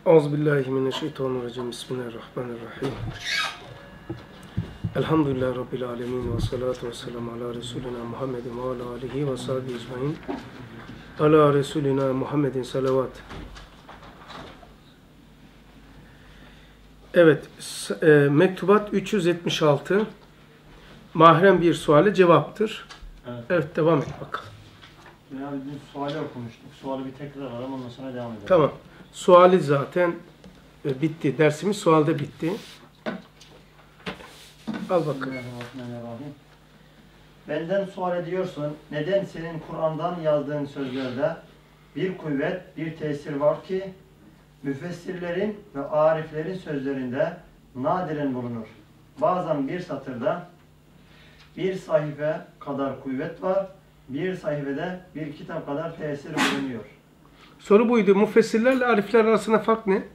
Euzubillahimineşşeytanirracim. Bismillahirrahmanirrahim. Elhamdülillahi Rabbil alemin ve salatu ve selamu ala Resulina Muhammedin ve ala alihi ve sahbihi ecmain. Ala Resulina Muhammedin salavat. Evet, mektubat 376. Mahrem bir suale cevaptır. Evet, devam et bakalım. Ya biz suali okumuştuk. Suali bir tekrar alalım, ondan sonra devam edelim. Tamam. Suali zaten bitti. Dersimiz sualde bitti. Al bakalım. Bismillahirrahmanirrahim. Benden sual ediyorsun. Neden senin Kur'an'dan yazdığın sözlerde bir kuvvet, bir tesir var ki müfessirlerin ve ariflerin sözlerinde nadiren bulunur. Bazen bir satırda bir sayfa kadar kuvvet var, bir sayfada bir kitap kadar tesir bulunuyor. Soru buydu. Müfessirlerle arifler arasında fark ne?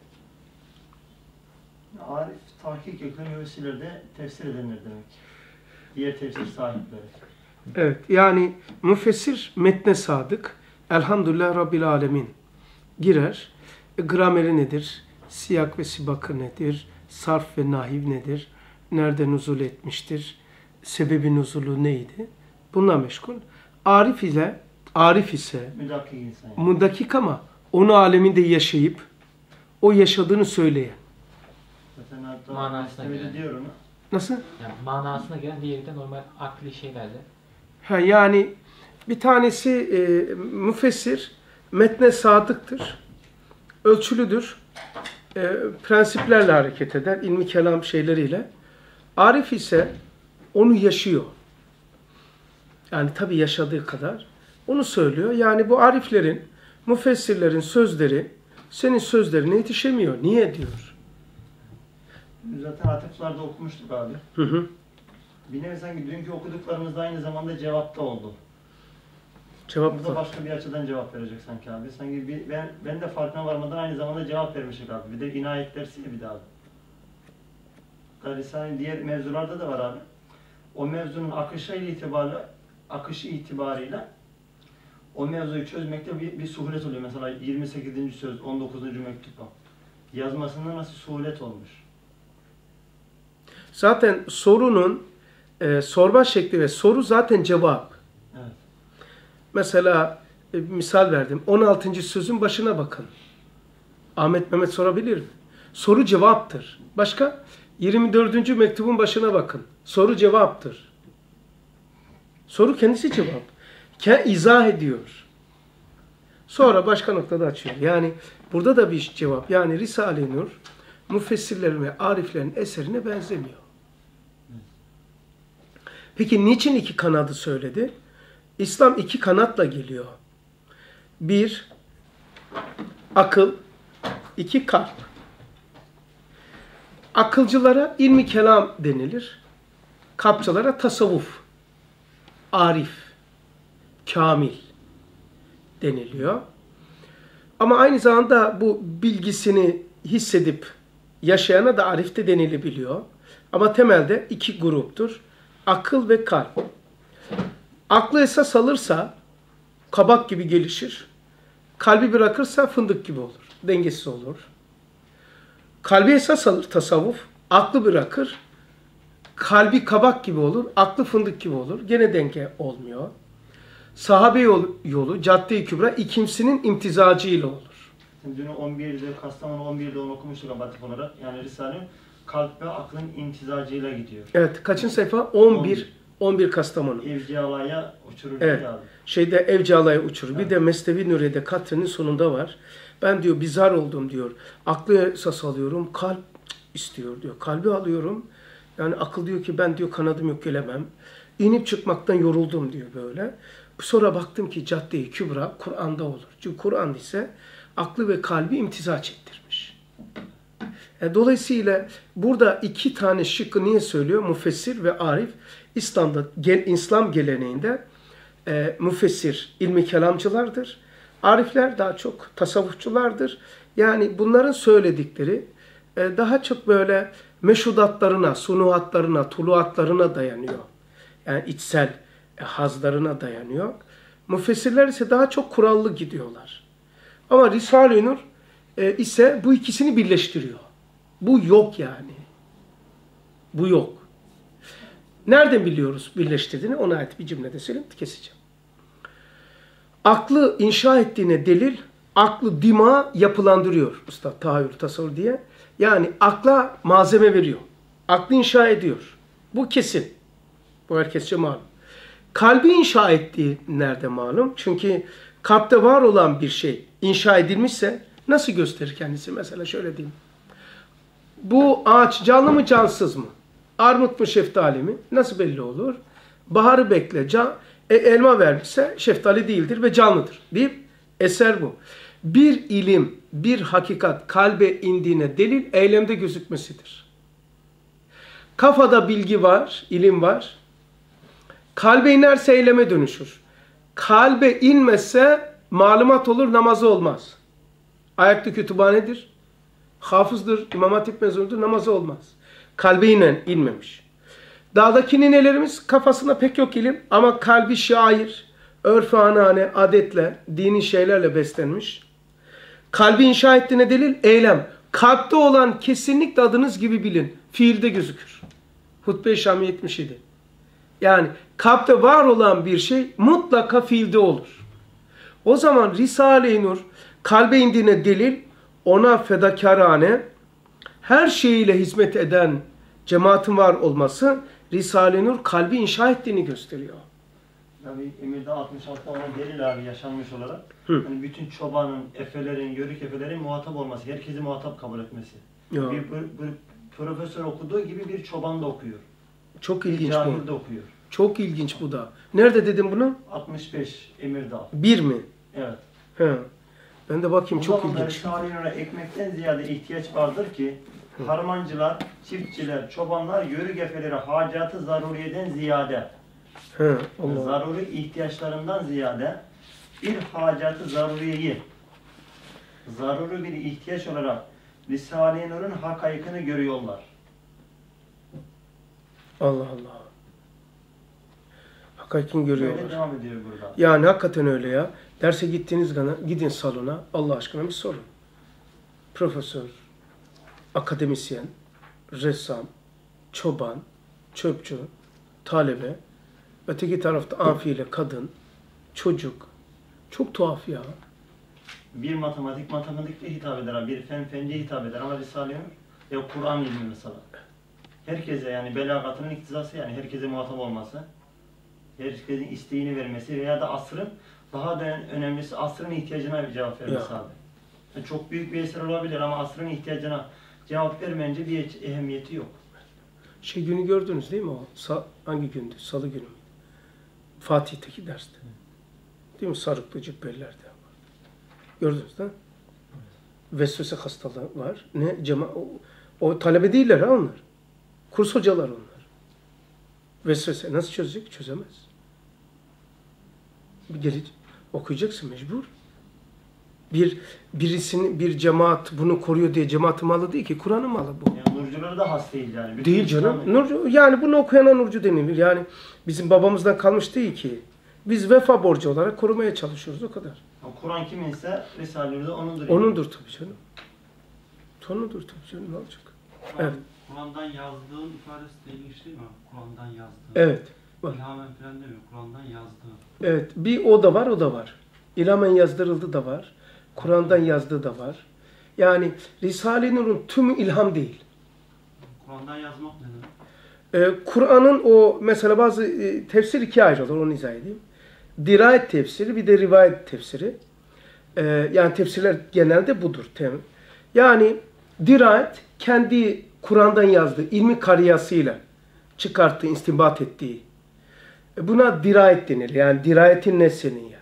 Arif, tahkik ekle müfessirlerde tefsir edenler demek. Diğer tefsir sahipleri. Evet. Yani müfessir metne sadık. Elhamdülillah Rabbil alemin girer. Grameri nedir? Siyak ve sibakı nedir? Sarf ve nahiv nedir? Nerede nuzul etmiştir? Sebebi nuzulu neydi? Bununla meşgul. Arif ise Müdakik insan. mudakik ama onu aleminde yaşayıp o yaşadığını söyleyen. Zaten hatta Manasına gelen. diyor onu. Nasıl? Yani manasına gelen, diğeri de normal akli şeylerle. Yani bir tanesi müfessir, metne sadıktır, ölçülüdür, prensiplerle hareket eder, ilmi kelam şeyleriyle. Arif ise onu yaşıyor. Yani tabii yaşadığı kadar onu söylüyor. Yani bu ariflerin, müfessirlerin sözleri senin sözlerine yetişemiyor. Niye diyor? Zaten atıflarda okumuştuk abi. Hı hı. Bir nevi sanki dünkü okuduklarımız da aynı zamanda cevapta oldu. Cevap Burada var. başka bir açıdan cevap verecek sanki abi. Sanki ben de farkına varmadan aynı zamanda cevap vermişik abi. Bir de inayet dersi bir de abi. Risale'nin diğer mevzularda da var abi. O mevzunun akışı itibarıyla o mevzuyu çözmekte bir suhulet oluyor. Mesela 28. söz, 19. mektup o. Yazmasında nasıl suhulet olmuş. Zaten sorunun sorma şekli ve soru zaten cevap. Evet. Mesela misal verdim. 16. sözün başına bakın. Ahmet Mehmet sorabilir mi? Soru cevaptır. Başka? 24. mektubun başına bakın. Soru cevaptır. Soru kendisi cevap. İzah ediyor. Sonra başka noktada açıyor. Yani burada da bir cevap. Yani Risale-i Nur müfessirlerin ve ariflerin eserine benzemiyor. Peki niçin iki kanadı söyledi? İslam iki kanatla geliyor. Bir, akıl. İki, kalp. Akılcılara ilmi kelam denilir. Kalpçılara tasavvuf, arif, kamil deniliyor. Ama aynı zamanda bu bilgisini hissedip yaşayana da arif de denilebiliyor. Ama temelde iki gruptur. Akıl ve kalp. Aklı esas alırsa kabak gibi gelişir. Kalbi bırakırsa fındık gibi olur. Dengesiz olur. Kalbi esas alır tasavvuf. Aklı bırakır. Kalbi kabak gibi olur. Aklı fındık gibi olur. Gene denge olmuyor. Sahabe yolu, Cadde-i Kübra ikimsinin imtizacıyla olur. Dün 11'de, Kastamonu 11'de onu okumuştuk abatif olarak. Yani Risale kalp ve aklın imtizacıyla gidiyor. Evet. Kaçıncı sayfa? 11. 11 Kastamonu. Evciyalaya uçurur Evet. abi. Evciyalaya uçurur. Evet. Bir de Mesnevi Nuriye'de Katri'nin sonunda var. Ben diyor bizar oldum diyor. Aklı esas alıyorum. Kalp istiyor diyor. Kalbi alıyorum. Yani akıl diyor ki ben diyor kanadım yok gelemem. İnip çıkmaktan yoruldum diyor böyle. Sonra baktım ki Cadde-i Kübra Kur'an'da olur. Çünkü Kur'an ise aklı ve kalbi imtizac ettirmiş. Dolayısıyla burada iki tane şıkkı niye söylüyor? Müfessir ve arif. İslam geleneğinde müfessir ilmi kelamcılardır. Arifler daha çok tasavvufçulardır. Yani bunların söyledikleri daha çok böyle meşhudatlarına, sunuhatlarına, tuluatlarına dayanıyor. Yani içsel hazlarına dayanıyor. Müfessirler ise daha çok kurallı gidiyorlar. Ama Risale-i Nur ise bu ikisini birleştiriyor. Bu yok yani. Bu yok. Nereden biliyoruz birleştirdiğini? Ona ait bir cümlede söyleyeyim, keseceğim. Aklı inşa ettiğine delil, aklı dima yapılandırıyor. Üstad tahayyül, tasavvur diye. Yani akla malzeme veriyor. Aklı inşa ediyor. Bu kesin. Bu herkesçe malum. Kalbi inşa ettiği nerede malum? Çünkü kalpte var olan bir şey inşa edilmişse nasıl gösterir kendisi? Mesela şöyle diyeyim. Bu ağaç canlı mı cansız mı? Armut mu şeftali mi? Nasıl belli olur? Baharı bekle. Elma vermişse şeftali değildir ve canlıdır deyip eser bu. Bir ilim, bir hakikat kalbe indiğine delil eylemde gözükmesidir. Kafada bilgi var, ilim var. Kalbe inerse eyleme dönüşür. Kalbe inmezse malumat olur, namazı olmaz. Ayakta kütüphanedir, hafızdır, İmam Hatip mezunudur, namazı olmaz. Kalbe inmemiş. Dağdaki ninelerimiz kafasında pek yok ilim ama kalbi şair, örf-ü anane, adetle, dini şeylerle beslenmiş. Kalbi inşa ettiğine delil eylem. Kalpte olan kesinlikle adınız gibi bilin. Fiilde gözükür. Hutbe-i Şami 77. Yani kalpte var olan bir şey mutlaka fiilde olur. O zaman Risale-i Nur kalbe indiğine delil, ona fedakarane, her şeyiyle hizmet eden cemaatin var olması Risale-i Nur kalbi inşa ettiğini gösteriyor. Tabii Emir'de 66'da ona delil abi yaşanmış olarak. Hani bütün çobanın, efelerin, yörük efelerin muhatap olması, herkesi muhatap kabul etmesi. Ya. Bir profesör okuduğu gibi bir çoban da okuyor. Çok ilginç Cahil bu. de okuyor. Çok ilginç bu da. Nerede dedim bunu? 65 Emir'de. Bir mi? Evet. He. Ben de bakayım, Bu çok zamanda ilginç. Risale-i Nur'a ekmekten ziyade ihtiyaç vardır ki harmancılar, çiftçiler, çobanlar yörük efeleri hacatı zaruriyeden ziyade He, Allah. zaruri ihtiyaçlarından ziyade bir hacatı zaruriyeyi zaruri bir ihtiyaç olarak Risale-i Nur'un hakaikini görüyorlar. Allah Allah. Hakikaten Böyle görüyorlar. devam ediyor burada. Yani hakikaten öyle ya. Derse gittiğiniz zaman gidin salona, Allah aşkına bir sorun. Profesör, akademisyen, ressam, çoban, çöpçü, talebe, öteki tarafta amfiyle kadın, çocuk. Çok tuhaf ya. Bir matematikle hitap eder, bir fence hitap eder ama Risale-i Nur ya Kur'an ilmi mesela. Herkese yani belagatının iktizası yani herkese muhatap olması, herkesin isteğini vermesi veya da asrın daha da önemlisi asrın ihtiyacına bir cevap vermesi abi. Yani çok büyük bir eser olabilir ama asrın ihtiyacına cevap vermeyince bir ehemmiyeti yok. Günü gördünüz değil mi o? Hangi gündü? Salı günü mü? Fatih'teki derste. Değil mi? Sarıklı cübbelerde. Gördünüz değil mi? Vesvese hastalığı var. Ne? O talebe değiller ha onlar. Kurs hocalar onlar. Vesvese nasıl çözecek? Çözemez. Okuyacaksın mecbur. Bir cemaat bunu koruyor diye cemaat malı değil ki. Kur'an'ın malı bu. Yani nurcuları da has değil yani. Değil canım. Nurcu, yani bunu okuyana nurcu denilir. Yani bizim babamızdan kalmış değil ki. Biz vefa borcu olarak korumaya çalışıyoruz o kadar. Kur'an kiminse Risale-i Nur'da onundur. Onundur tabii canım. Onundur tabii canım. Ne olacak? Evet. Kur'an'dan yazdığın ifadesi de ilginç değil mi? Kur'an'dan yazdığın. Evet. Var. İlhamen falan demiyor. Kur'an'dan yazdığın. Evet. Bir o da var, o da var. İlhamen yazdırıldı da var. Kur'an'dan yazdığı da var. Yani Risale-i Nur'un tümü ilham değil. Kur'an'dan yazmak ne demek? Kur'an'ın o mesela bazı tefsir ikiye ayrılır. Onu izah edeyim. Dirayet tefsiri bir de rivayet tefsiri. Yani tefsirler genelde budur. Yani dirayet kendi Kur'an'dan yazdığı ilmi kariyasıyla çıkarttığı, istinbat ettiği. Buna dirayet denir. Yani dirayetin nesinin ya.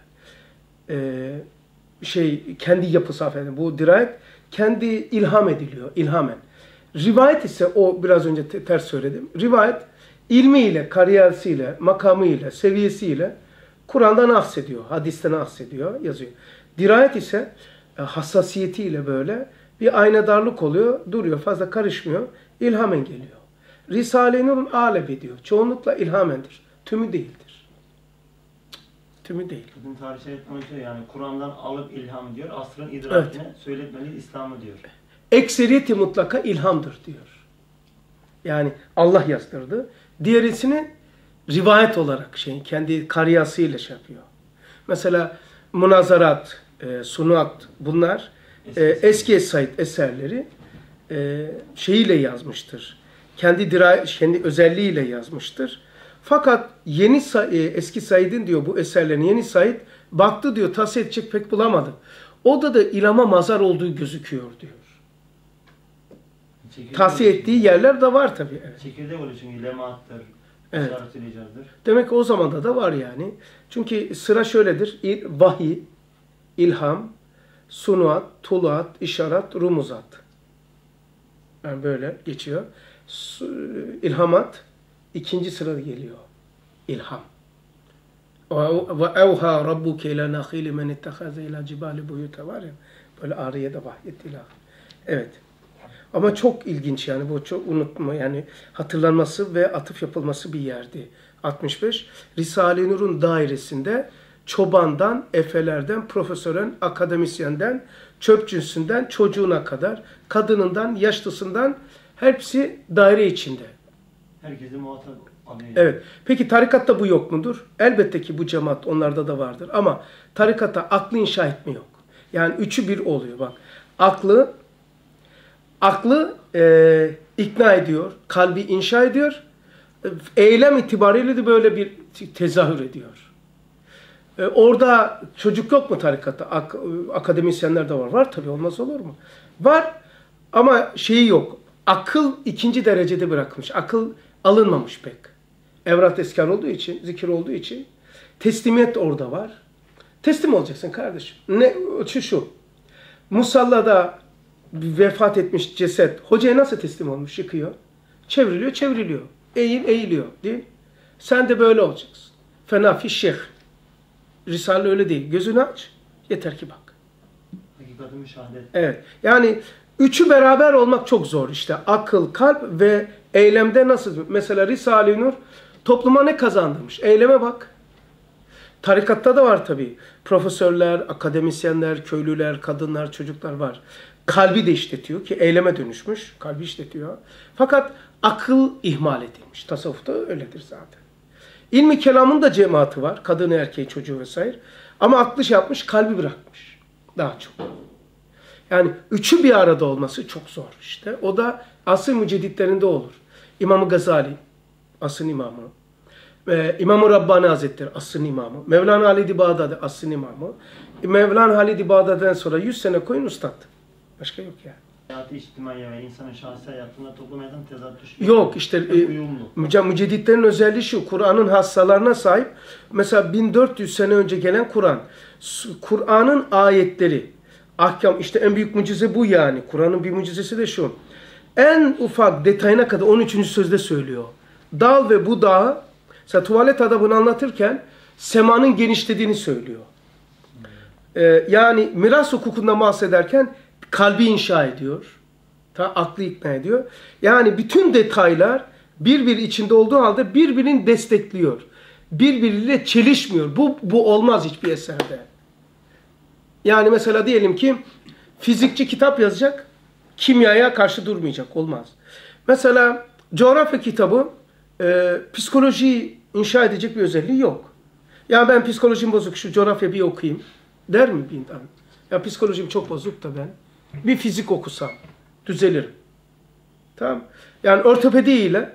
Kendi yapısı efendim. Bu dirayet kendi ilham ediliyor. İlhamen. Rivayet ise o biraz önce ters söyledim. Rivayet ilmiyle, kariyasıyla, makamıyla, seviyesiyle Kur'an'dan ahsediyor. Hadisten ahsediyor, yazıyor. Dirayet ise hassasiyetiyle böyle bir aynadarlık oluyor. Duruyor. Fazla karışmıyor. İlhamen geliyor. Risale-i Nur'un alep ediyor. Çoğunlukla ilhamendir. Tümü değildir. Tümü değil. Kadın tarih şeritini diyor yani Kur'an'dan alıp ilham diyor. Asrın idrakine söyletmeli İslam'ı diyor. Ekseriyeti mutlaka ilhamdır diyor. Yani Allah yazdırdı. Diğerisini rivayet olarak kendi kariyasıyla şey yapıyor. Mesela Munazarat, Sunat bunlar eski Said eserleri şeyiyle yazmıştır. Kendi özelliğiyle yazmıştır. Fakat eski Said'in diyor bu eserlerin yeni Said baktı diyor tahsil edecek pek bulamadı. O da ilhama mazar olduğu gözüküyor diyor. Tahsil ettiği yerler de var tabii. Evet. Çekirdek oluyor çünkü lemattır, Evet. işaret-ül icazdır. Demek ki o zamanda da var yani. Çünkü sıra şöyledir. Vahiy, ilham, sunuat, tuluat, işaret, rumuzat. Yani böyle geçiyor. İlhamat ikinci sırada geliyor. İlham. Ve evha rabbuke ila nakhili men ittahaza ila cibali buyuta var ya. Böyle Ariye'de vahyetti ilah. Evet. Ama çok ilginç yani bu çok unutma yani hatırlanması ve atıf yapılması bir yerdi. 65. Risale-i Nur'un dairesinde çobandan, efelerden, profesörden, akademisyenden, çöpçüsünden, çocuğuna kadar, kadınından, yaşlısından hepsi daire içinde. Herkesi muhatap alıyor. Evet. Peki tarikatta bu yok mudur? Elbette ki bu cemaat onlarda da vardır. Ama tarikatta aklı inşa etme yok. Yani üçü bir oluyor bak. Aklı ikna ediyor, kalbi inşa ediyor, eylem itibariyle de böyle bir tezahür ediyor. Orada çocuk yok mu tarikatta? Akademisyenler de var. Var tabii olmaz olur mu? Var ama şeyi yok. Akıl ikinci derecede bırakmış. Akıl alınmamış pek. Evrat eskar olduğu için, zikir olduğu için teslimiyet orada var. Teslim olacaksın kardeşim. Şu. Musallada vefat etmiş ceset hocaya nasıl teslim olmuş? Yıkıyor. Çevriliyor. Eğiliyor. Değil mi? Sen de böyle olacaksın. Fena fi şeyh. Risale öyle değil. Gözünü aç. Yeter ki bak. Hakikati müşahede. Evet. Yani üçü beraber olmak çok zor işte. Akıl, kalp ve eylemde nasıl? Mesela Risale-i Nur topluma ne kazandırmış? Eyleme bak. Tarikatta da var tabii. Profesörler, akademisyenler, köylüler, kadınlar, çocuklar var. Kalbi de işletiyor ki eyleme dönüşmüş. Kalbi işletiyor. Fakat akıl ihmal edilmiş. Tasavvufta öyledir zaten. İlmi kelamın da cemaati var. Kadını, erkeği, çocuğu vesaire. Ama aklı şey yapmış, kalbi bırakmış. Daha çok. Yani üçü bir arada olması çok zor işte. O da asr-ı mücedditlerinde olur. İmam-ı Gazali, asrın imamı. İmam-ı Rabbani Hazretleri, asrın imamı. Mevlana Halid-i Bağdadi, asrın imamı. Mevlana Halid-i Bağdadi'den sonra 100 sene koyun ustad. Başka yok yani. Hayatı içtimaiye ve insanın şahsi hayatında toplum hayatında tezat düşüyor. Yok işte mücedditlerin özelliği şu. Kur'an'ın hassalarına sahip. Mesela 1400 sene önce gelen Kur'an. Kur'an'ın ayetleri. Ahkam işte en büyük mucize bu yani. Kur'an'ın bir mucizesi de şu. En ufak detayına kadar 13. sözde söylüyor. Dal ve budağı mesela tuvalet adabını anlatırken semanın genişlediğini söylüyor. Yani miras hukukundan bahsederken kalbi inşa ediyor. Aklı ikna ediyor. Yani bütün detaylar birbiri içinde olduğu halde birbirini destekliyor. Birbiriyle çelişmiyor. Bu olmaz hiçbir eserde. Yani mesela diyelim ki fizikçi kitap yazacak, kimyaya karşı durmayacak. Olmaz. Mesela coğrafya kitabı psikolojiyi inşa edecek bir özelliği yok. Ya ben psikolojim bozuk, şu coğrafya bir okuyayım der mi bir insan? Ya psikolojim çok bozuk da ben bir fizik okusam düzelirim. Tamam? Yani ortopedi ile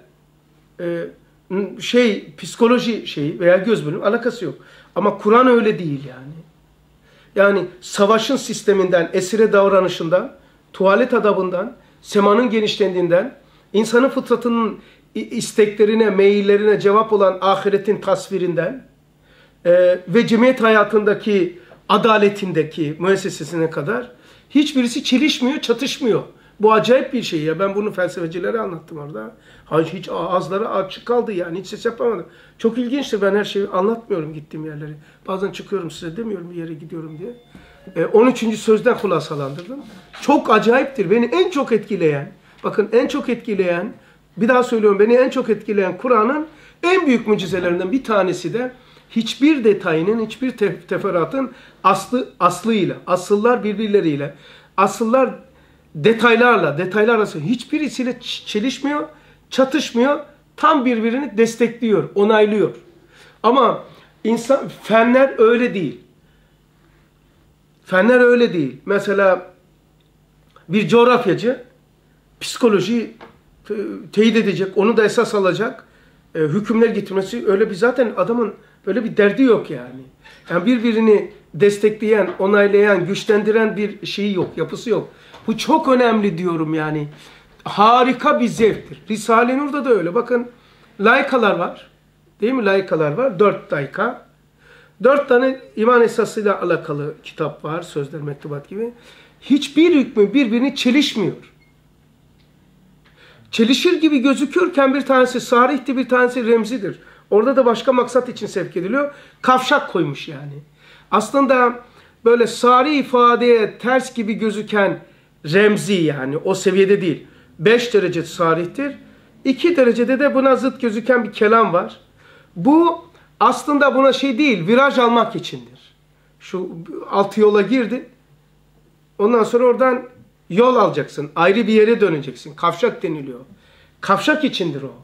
psikoloji şeyi veya göz bölümü alakası yok. Ama Kur'an öyle değil yani. Yani savaşın sisteminden, esire davranışından, tuvalet adabından, semanın genişlendiğinden, insanın fıtratının isteklerine, meyillerine cevap olan ahiretin tasvirinden ve cemiyet hayatındaki adaletindeki müessesesine kadar hiçbirisi çelişmiyor, çatışmıyor. Bu acayip bir şey ya. Ben bunu felsefecilere anlattım orada. Hiç ağızları açık kaldı yani. Hiç ses yapamadım. Çok ilginçtir. Ben her şeyi anlatmıyorum gittiğim yerleri. Bazen çıkıyorum size demiyorum bir yere gidiyorum diye. 13. sözden hulasalandırdım. Çok acayiptir. Beni en çok etkileyen, bakın en çok etkileyen, bir daha söylüyorum beni en çok etkileyen Kur'an'ın en büyük mucizelerinden bir tanesi de hiçbir detayının, hiçbir teferruatın aslıyla, asıllar birbirleriyle, asıllar detaylar arasında hiçbirisiyle çelişmiyor, çatışmıyor, tam birbirini destekliyor, onaylıyor. Ama fenler öyle değil. Fenler öyle değil. Mesela bir coğrafyacı psikolojiyi teyit edecek, onu da esas alacak, hükümler getirmesi, öyle bir zaten adamın böyle bir derdi yok yani. Yani birbirini destekleyen, onaylayan, güçlendiren bir şeyi yok, yapısı yok. Bu çok önemli diyorum yani. Harika bir zevktir. Risale-i Nur'da da öyle. Bakın layıkalar var. Değil mi? Layıkalar var. 4 layıka. 4 tane iman esasıyla alakalı kitap var. Sözler, mektubat gibi. Hiçbir hükmü birbirini çelişmiyor. Çelişir gibi gözükürken bir tanesi sarihti, bir tanesi remzidir. Orada da başka maksat için sevk ediliyor. Kavşak koymuş yani. Aslında böyle sarih ifadeye ters gibi gözüken remzi, yani o seviyede değil. 5 derece sarihtir. 2 derecede de buna zıt gözüken bir kelam var. Bu aslında buna şey değil, viraj almak içindir. Şu altı yola girdin. Ondan sonra oradan yol alacaksın. Ayrı bir yere döneceksin. Kavşak deniliyor. Kavşak içindir o.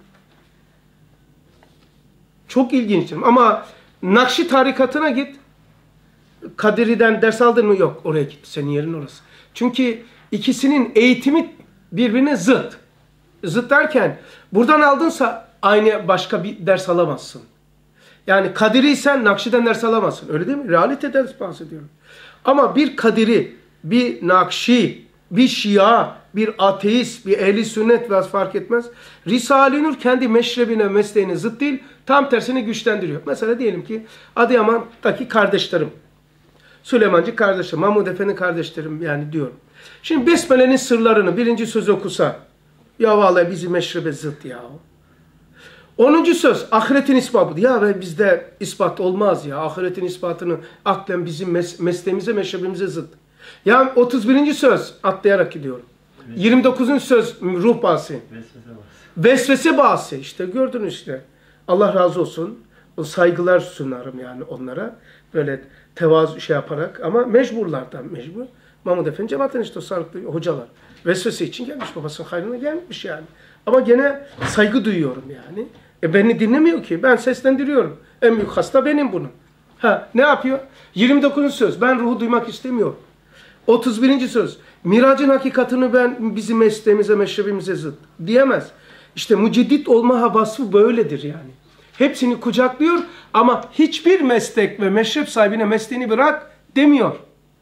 Çok ilginçtir. Ama Nakşi tarikatına git. Kadiri'den ders aldın mı? Yok. Oraya git. Senin yerin orası. Çünkü ikisinin eğitimi birbirine zıt. Zıt derken buradan aldınsa aynı başka bir ders alamazsın. Yani Kadiriysen Nakşi'den ders alamazsın. Öyle değil mi? Realiteden bahsediyorum. Ama bir Kadiri, bir Nakşi, bir Şia, bir ateist, bir ehli sünnet ve fark etmez. Risale-i Nur kendi meşrebine, mesleğine zıt değil, tam tersini güçlendiriyor. Mesela diyelim ki Adıyaman'daki kardeşlerim, Süleymancı kardeşlerim, Mahmud Efendi kardeşlerim yani diyorum. Şimdi Besmele'nin sırlarını birinci söz okusa, ya vallahi bizim meşrebe zıt ya. 10. söz ahiretin ispatı. Ya bizde ispat olmaz ya. Ahiretin ispatını aklen bizim mesleğimize, meşrebimize zıt. Ya 31. söz atlayarak gidiyorum. 29. söz ruh bahsi. Vesvese bahsi. İşte gördünüz işte. Allah razı olsun. O saygılar sunarım yani onlara. Böyle tevazu şey yaparak ama mecburlardan mecbur. Mahmud Efendi cemaatten işte o sağlıklı hocalar. Vesvese için gelmiş, babasının hayrına gelmiş yani. Ama gene saygı duyuyorum yani. Beni dinlemiyor ki. Ben seslendiriyorum. En büyük hasta benim bunun. Ne yapıyor? 29. söz. Ben ruhu duymak istemiyorum. 31. söz. Miracın hakikatini bizim mesleğimize, meşrebimize zıt diyemez. İşte müceddit olma vasfı böyledir yani. Hepsini kucaklıyor ama hiçbir meslek ve meşrep sahibine mesleğini bırak demiyor.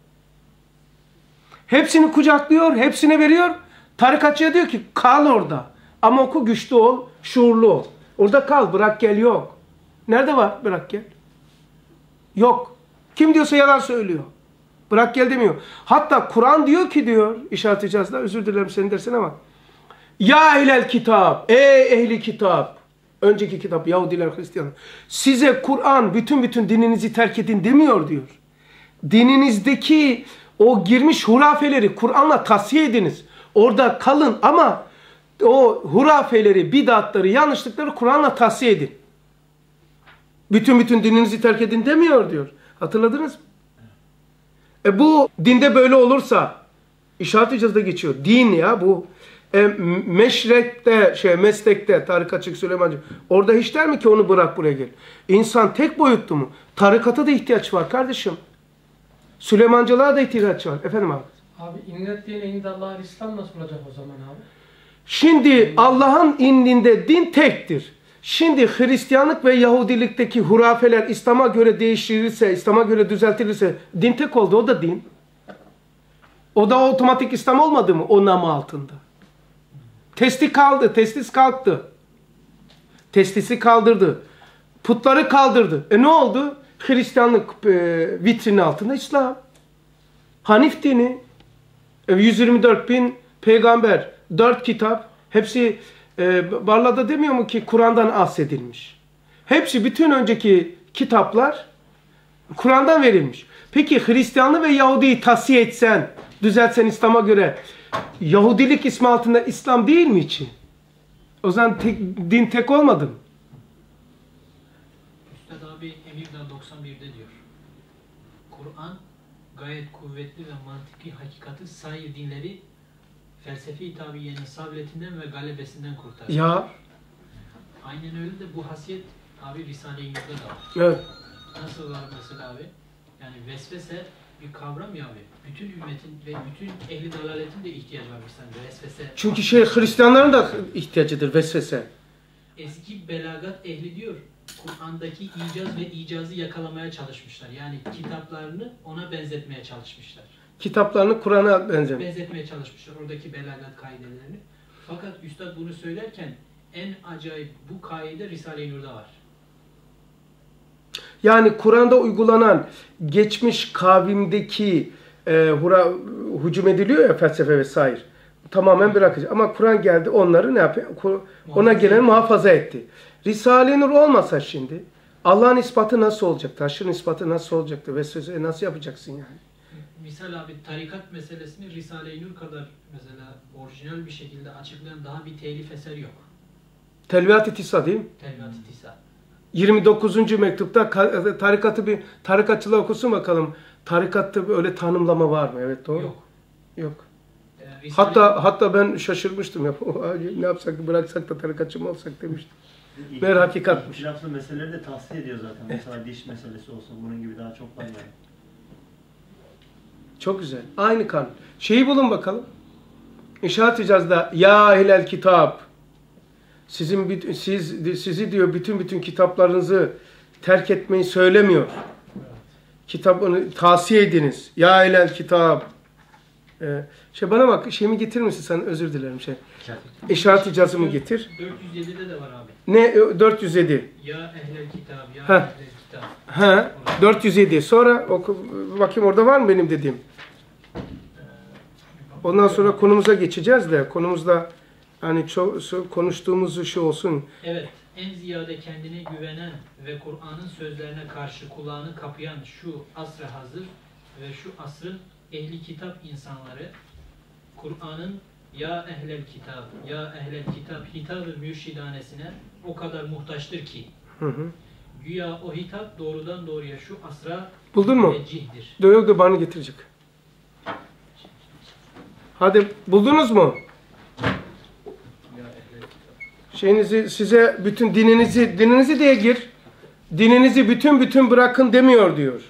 Hepsini kucaklıyor, hepsine veriyor. Tarikatçıya diyor ki kal orada. Ama oku, güçlü ol, şuurlu ol. Orada kal, bırak gel yok. Nerede var bırak gel? Yok. Kim diyorsa yalan söylüyor. Bırak gel demiyor. Hatta Kur'an diyor ki diyor, işaret icazda, özür dilerim senin dersin ama. Ya ehlel kitap, ey ehli kitap. Önceki kitap Yahudiler, Hristiyanlar. Size Kur'an bütün dininizi terk edin demiyor diyor. Dininizdeki o girmiş hurafeleri Kur'an'la tasfiye ediniz. Orada kalın ama o hurafeleri, bidatları, yanlışlıkları Kur'an'la tasfiye edin. Bütün dininizi terk edin demiyor diyor. Hatırladınız mı? Bu dinde böyle olursa işaret icazda geçiyor. Din ya bu. Meşrekte, meslekte, tarikatçı Süleymancı. Orada hiç der mi ki onu bırak buraya gel? İnsan tek boyutlu mu? Tarikata da ihtiyaç var kardeşim. Süleymancılığa da ihtiyaç var. Efendim abi. Abi innet diyene indallahil İslam nasıl olacak o zaman abi? Şimdi Allah'ın indinde din tektir. Şimdi Hristiyanlık ve Yahudilikteki hurafeler İslam'a göre değiştirilirse, İslam'a göre düzeltilirse din tek oldu. O da din. O da otomatik İslam olmadı mı? O namı altında. Testis kalktı. Testisi kaldırdı. Putları kaldırdı. Ne oldu? Hristiyanlık vitrini altında İslam. Hanif dini. 124 bin peygamber, 4 kitap. Hepsi Barla'da demiyor mu ki Kur'an'dan ahsedilmiş. Hepsi bütün önceki kitaplar Kur'an'dan verilmiş. Peki Hristiyanlığı ve Yahudi'yi tasfiye etsen, düzeltsen İslam'a göre Yahudilik ismi altında İslam değil mi için? O zaman din tek olmadı mı? Üstad abi Kur'an gayet kuvvetli ve mantıki hakikati sair dinleri felsefi tabiyenin sabretinden ve galebesinden kurtarır. Ya. Aynen öyle de bu hasiyet abi Risale-i Nur'da da var. Evet. Nasıl var mesela abi? Yani vesvese bir kavram ya abi. Bütün ümmetin ve bütün ehli dalaletin de ihtiyacı var mesela vesvese. Çünkü Hristiyanların da ihtiyacıdır vesvese. Eski belagat ehli diyor, Kur'an'daki icaz ve icazı yakalamaya çalışmışlar. Yani kitaplarını ona benzetmeye çalışmışlar. Kitaplarını Kur'an'a benzemiş. Benzetmeye çalışmışlar oradaki belagat kaidelerini. Fakat Üstad bunu söylerken en acayip bu kaide Risale-i Nur'da var. Yani Kur'an'da uygulanan geçmiş kavimdeki hücum ediliyor ya felsefe vesaire. Tamamen bırakacak. Ama Kur'an geldi onları ne yapıyor? Ona gelen muhafaza etti. Risale-i Nur olmasa şimdi Allah'ın ispatı nasıl olacaktı? Haşrın ispatı nasıl olacaktı? Vesveseyi nasıl yapacaksın yani? Misal abi tarikat meselesini Risale-i Nur kadar mesela orijinal bir şekilde açıklayan daha bir telif eser yok. Telviyat-ı Tisa değil mi? Telvat-ı Tisa. 29. mektupta tarikatı bir tarikatçılar okusun bakalım. Tarikatta öyle tanımlama var mı? Evet doğru. Yok. Yok. Risale- Hatta ben şaşırmıştım ya. Ne yapsak bıraksak da tarikatçı mı olsak demiştim. Meğer hakikatmiş. İhtilaflı meseleleri de tavsiye ediyor zaten. Mesela diş meselesi olsun. Bunun gibi daha çok var yani. Çok güzel. Aynı kanun. Şeyi bulun bakalım. İnşaat icazda ya ehlel kitap. Sizi diyor bütün kitaplarınızı terk etmeyi söylemiyor. Kitabını tavsiye ediniz. Ya ehlel kitap. Bana bak şeyimi getirir misin sen? Özür dilerim İnşaat icazımı getir. 407'de de var abi. Ne 407? Ya ehlel kitab, ya Heh. ehlel kitab. Ha 407. Sonra oku, bakayım orada var mı benim dediğim? Ondan sonra konumuza geçeceğiz de konumuzda hani çok konuştuğumuz şey olsun. Evet, en ziyade kendine güvenen ve Kur'an'ın sözlerine karşı kulağını kapayan şu asra hazır ve şu asrın ehli kitap insanları Kur'an'ın ya ehlel kitap, ya ehlel kitap hitab-ı mürşidanesine o kadar muhtaçtır ki güya o hitap doğrudan doğruya şu asra Buldun mu? müneccihdir. Yok da bana getirecek. Hadi buldunuz mu? Ya ehlel kitap. Şeyinizi size bütün dininizi diye gir. Dininizi bütün bırakın demiyor diyor.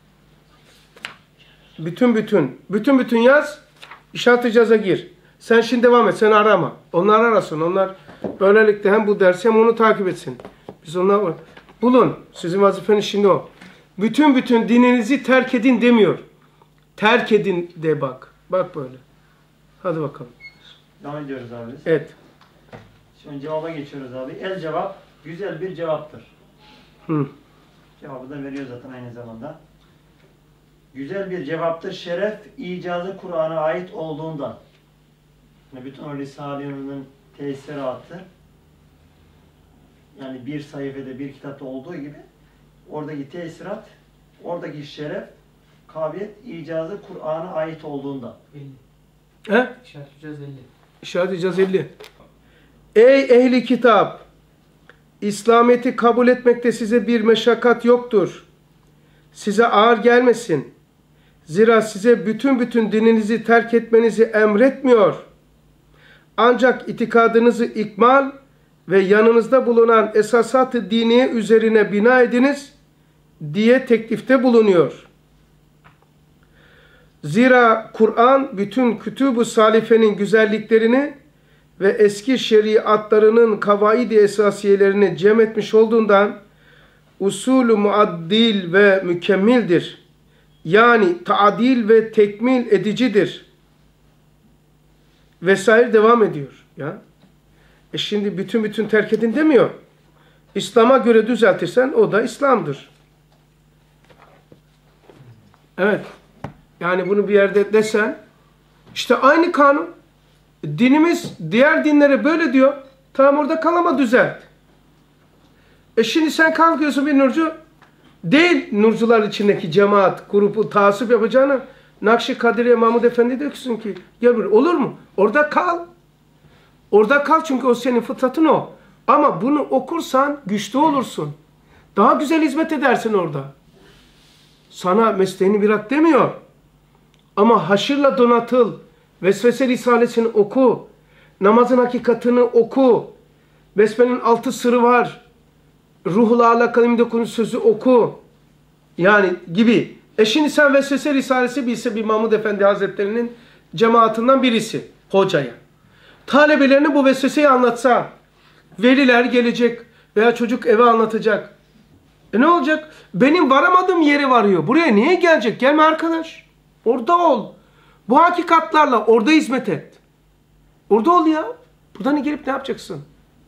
Bütün yaz. İnşaat icaza gir. Sen şimdi devam et. Sen arama. Onlar arasın. Onlar böylelikle hem bu dersi hem onu takip etsin. Biz onlar bulun. Sizin vazifeniz şimdi o. Bütün dininizi terk edin demiyor. Terk edin de bak. Bak böyle. Hadi bakalım. Devam ediyoruz abi biz. Evet. Şimdi cevaba geçiyoruz abi. El cevap güzel bir cevaptır. Cevabı da veriyor zaten aynı zamanda. Güzel bir cevaptır. Şeref icazı Kur'an'a ait olduğundan. Yani bütün o Risale-i Nur'un tesiratı yani bir sayfada bir kitapta olduğu gibi oradaki tesirat, oradaki şeref, kabiliyet icazı Kur'an'a ait olduğundan. 50. He? İşaret 50. İşaret icaz 50. Ey ehli kitap! İslamiyet'i kabul etmekte size bir meşakkat yoktur. Size ağır gelmesin. Zira size bütün dininizi terk etmenizi emretmiyor. Ancak itikadınızı ikmal ve yanınızda bulunan esasat-ı diniye üzerine bina ediniz diye teklifte bulunuyor. Zira Kur'an bütün kütüb-ü salifenin güzelliklerini ve eski şeriatlarının kavaid-i esasiyelerini cem etmiş olduğundan usulü muaddil ve mükemmildir. Yani taadil ve tekmil edicidir. Vesaire devam ediyor. Ya. Şimdi bütün terk edin demiyor. İslam'a göre düzeltirsen o da İslam'dır. Evet. Yani bunu bir yerde desen işte aynı kanun. Dinimiz diğer dinlere böyle diyor. Tamam orada kal ama düzelt. Şimdi sen kalkıyorsun bir nurcu. Değil nurcular içindeki cemaat, grubu taassup yapacağına Nakşi Kadiriye Mahmud Efendi diyorsun ki gel buraya. Olur mu? Orada kal. Orada kal çünkü o senin fıtratın o. Ama bunu okursan güçlü olursun. Daha güzel hizmet edersin orada. sana mesleğini bırak demiyor. Ama haşırla donatıl. Vesvese Risalesini oku. Namazın hakikatini oku. Besmele'nin 6 sırrı var. Ruhla alakalı konu sözü oku. Yani gibi. Şimdi sen Vesvese Risalesi bilse bir Mahmud Efendi Hazretleri'nin cemaatinden birisi. Hocaya. Talebelerine bu vesveseyi anlatsa. Veliler gelecek. Veya çocuk eve anlatacak. Ne olacak? Benim varamadığım yere varıyor. Buraya niye gelecek? Gelme arkadaş. Orada ol. Bu hakikatlarla orada hizmet et. Orada ol ya. Buradan gelip ne yapacaksın?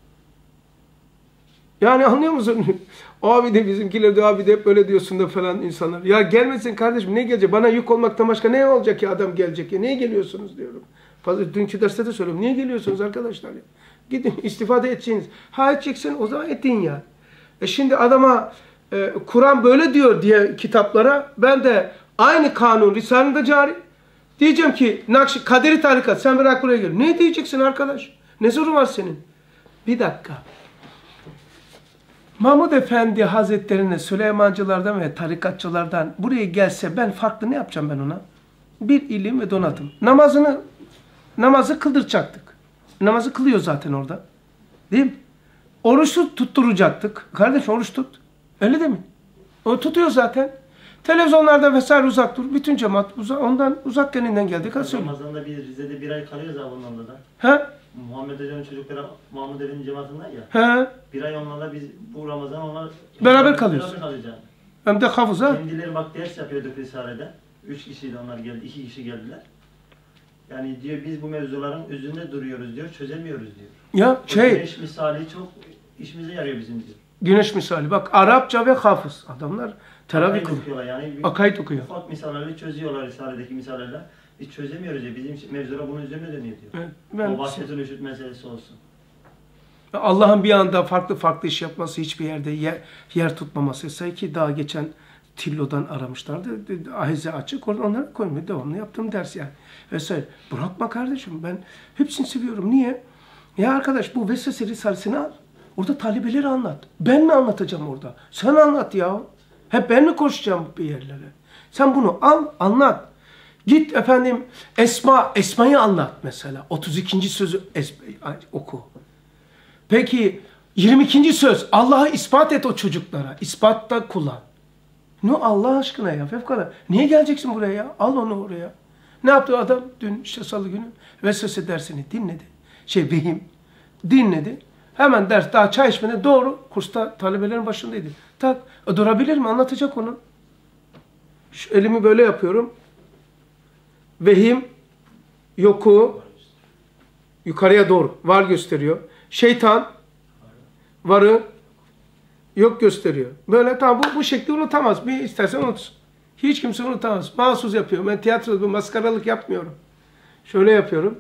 Yani anlıyor musun? Abi de bizimkiler de abi de hep böyle diyorsun da falan insanlar. Ya gelmesin kardeşim, ne gelecek? Bana yük olmaktan başka ne olacak ya, adam gelecek ya. Niye geliyorsunuz diyorum. Fazla dünkü derste de söylüyorum. Niye geliyorsunuz arkadaşlar ya? Gidin istifade edeceksiniz. Ha edeceksin, o zaman edin ya. Şimdi adama Kur'an böyle diyor diye kitaplara ben de aynı kanun Risale'de cari. Diyeceğim ki Kaderi tarikat sen bırak buraya gel. Ne diyeceksin arkadaş? Ne zoru var senin? Bir dakika. Mahmud Efendi Hazretlerine Süleymancılardan ve tarikatçılardan buraya gelse ben farklı ne yapacağım ben ona? Bir ilim ve donatım. Namazı kıldıracaktık. Namazı kılıyor zaten orada. Değil mi? Oruçlu tutturacaktık. Kardeş oruç tut. Öyle değil mi? O tutuyor zaten. Televizyonlarda vesaire uzak dur. Bütün cemaat ondan uzak kendinden geldik. Ramazan'da biz Rize'de bir ay kalıyoruz abi onlarla da. He? Muhammed Hoca'nın çocukları Mahmud Efendi cemaatinden ya. He? Bir ay onlarla biz bu Ramazan onlar beraber kalıyoruz. Beraber kalacağız. Hem de hafız ha. Kendileri bak ders yapıyorduk Risale'de. 3 kişiydi onlar geldi, 2 kişi geldiler. Yani diyor biz bu mevzuların üzerinde duruyoruz diyor, çözemiyoruz diyor. Ya güneş misali çok işimize yarıyor bizim diyor. Güneş misali. Bak Arapça ve hafız. Adamlar teravih okuyorlar yani. Akaid okuyor. Ufak misallerle çözüyorlar Risale'deki misallerle. Biz çözemiyoruz ya. Bizim mevzular bunun üzerine dönüyor diyor. Evet, o vahşetin üşüt meselesi olsun. Allah'ın bir anda farklı iş yapması, hiçbir yerde yer tutmaması. Sanki daha geçen Tillo'dan aramışlardı. Ahize açık. Onları koymuyor. Devamlı yaptığım ders yani. Vesaire. Bırakma kardeşim. Ben hepsini seviyorum. Niye? Ya arkadaş bu Vesvese Risalesini al. Orada talebeleri anlat. Ben mi anlatacağım orada? Sen anlat ya. Hep ben mi koşacağım bir yerlere? Sen bunu al, anlat. Git efendim Esma'yı anlat mesela. 32. sözü oku. Peki 22. söz Allah'ı ispat et o çocuklara. İspatta kullan. Ne Allah aşkına ya fevkalade. Niye geleceksin buraya ya? Al onu oraya. Ne yaptı adam? Dün işte salı günü vesvese dersini dinledi. Vehim dinledi. Hemen ders daha çay içmeden doğru kursta talebelerin başındaydı. Tak durabilir mi? Anlatacak onu. Şu elimi böyle yapıyorum. Vehim yoku yukarıya doğru var gösteriyor. Şeytan varı yok gösteriyor. Böyle tamam bu şekli unutamaz. Bir istersen unutsun. Hiç kimse unutamaz. Mahsus yapıyor. Ben tiyatroda maskaralık yapmıyorum. Şöyle yapıyorum.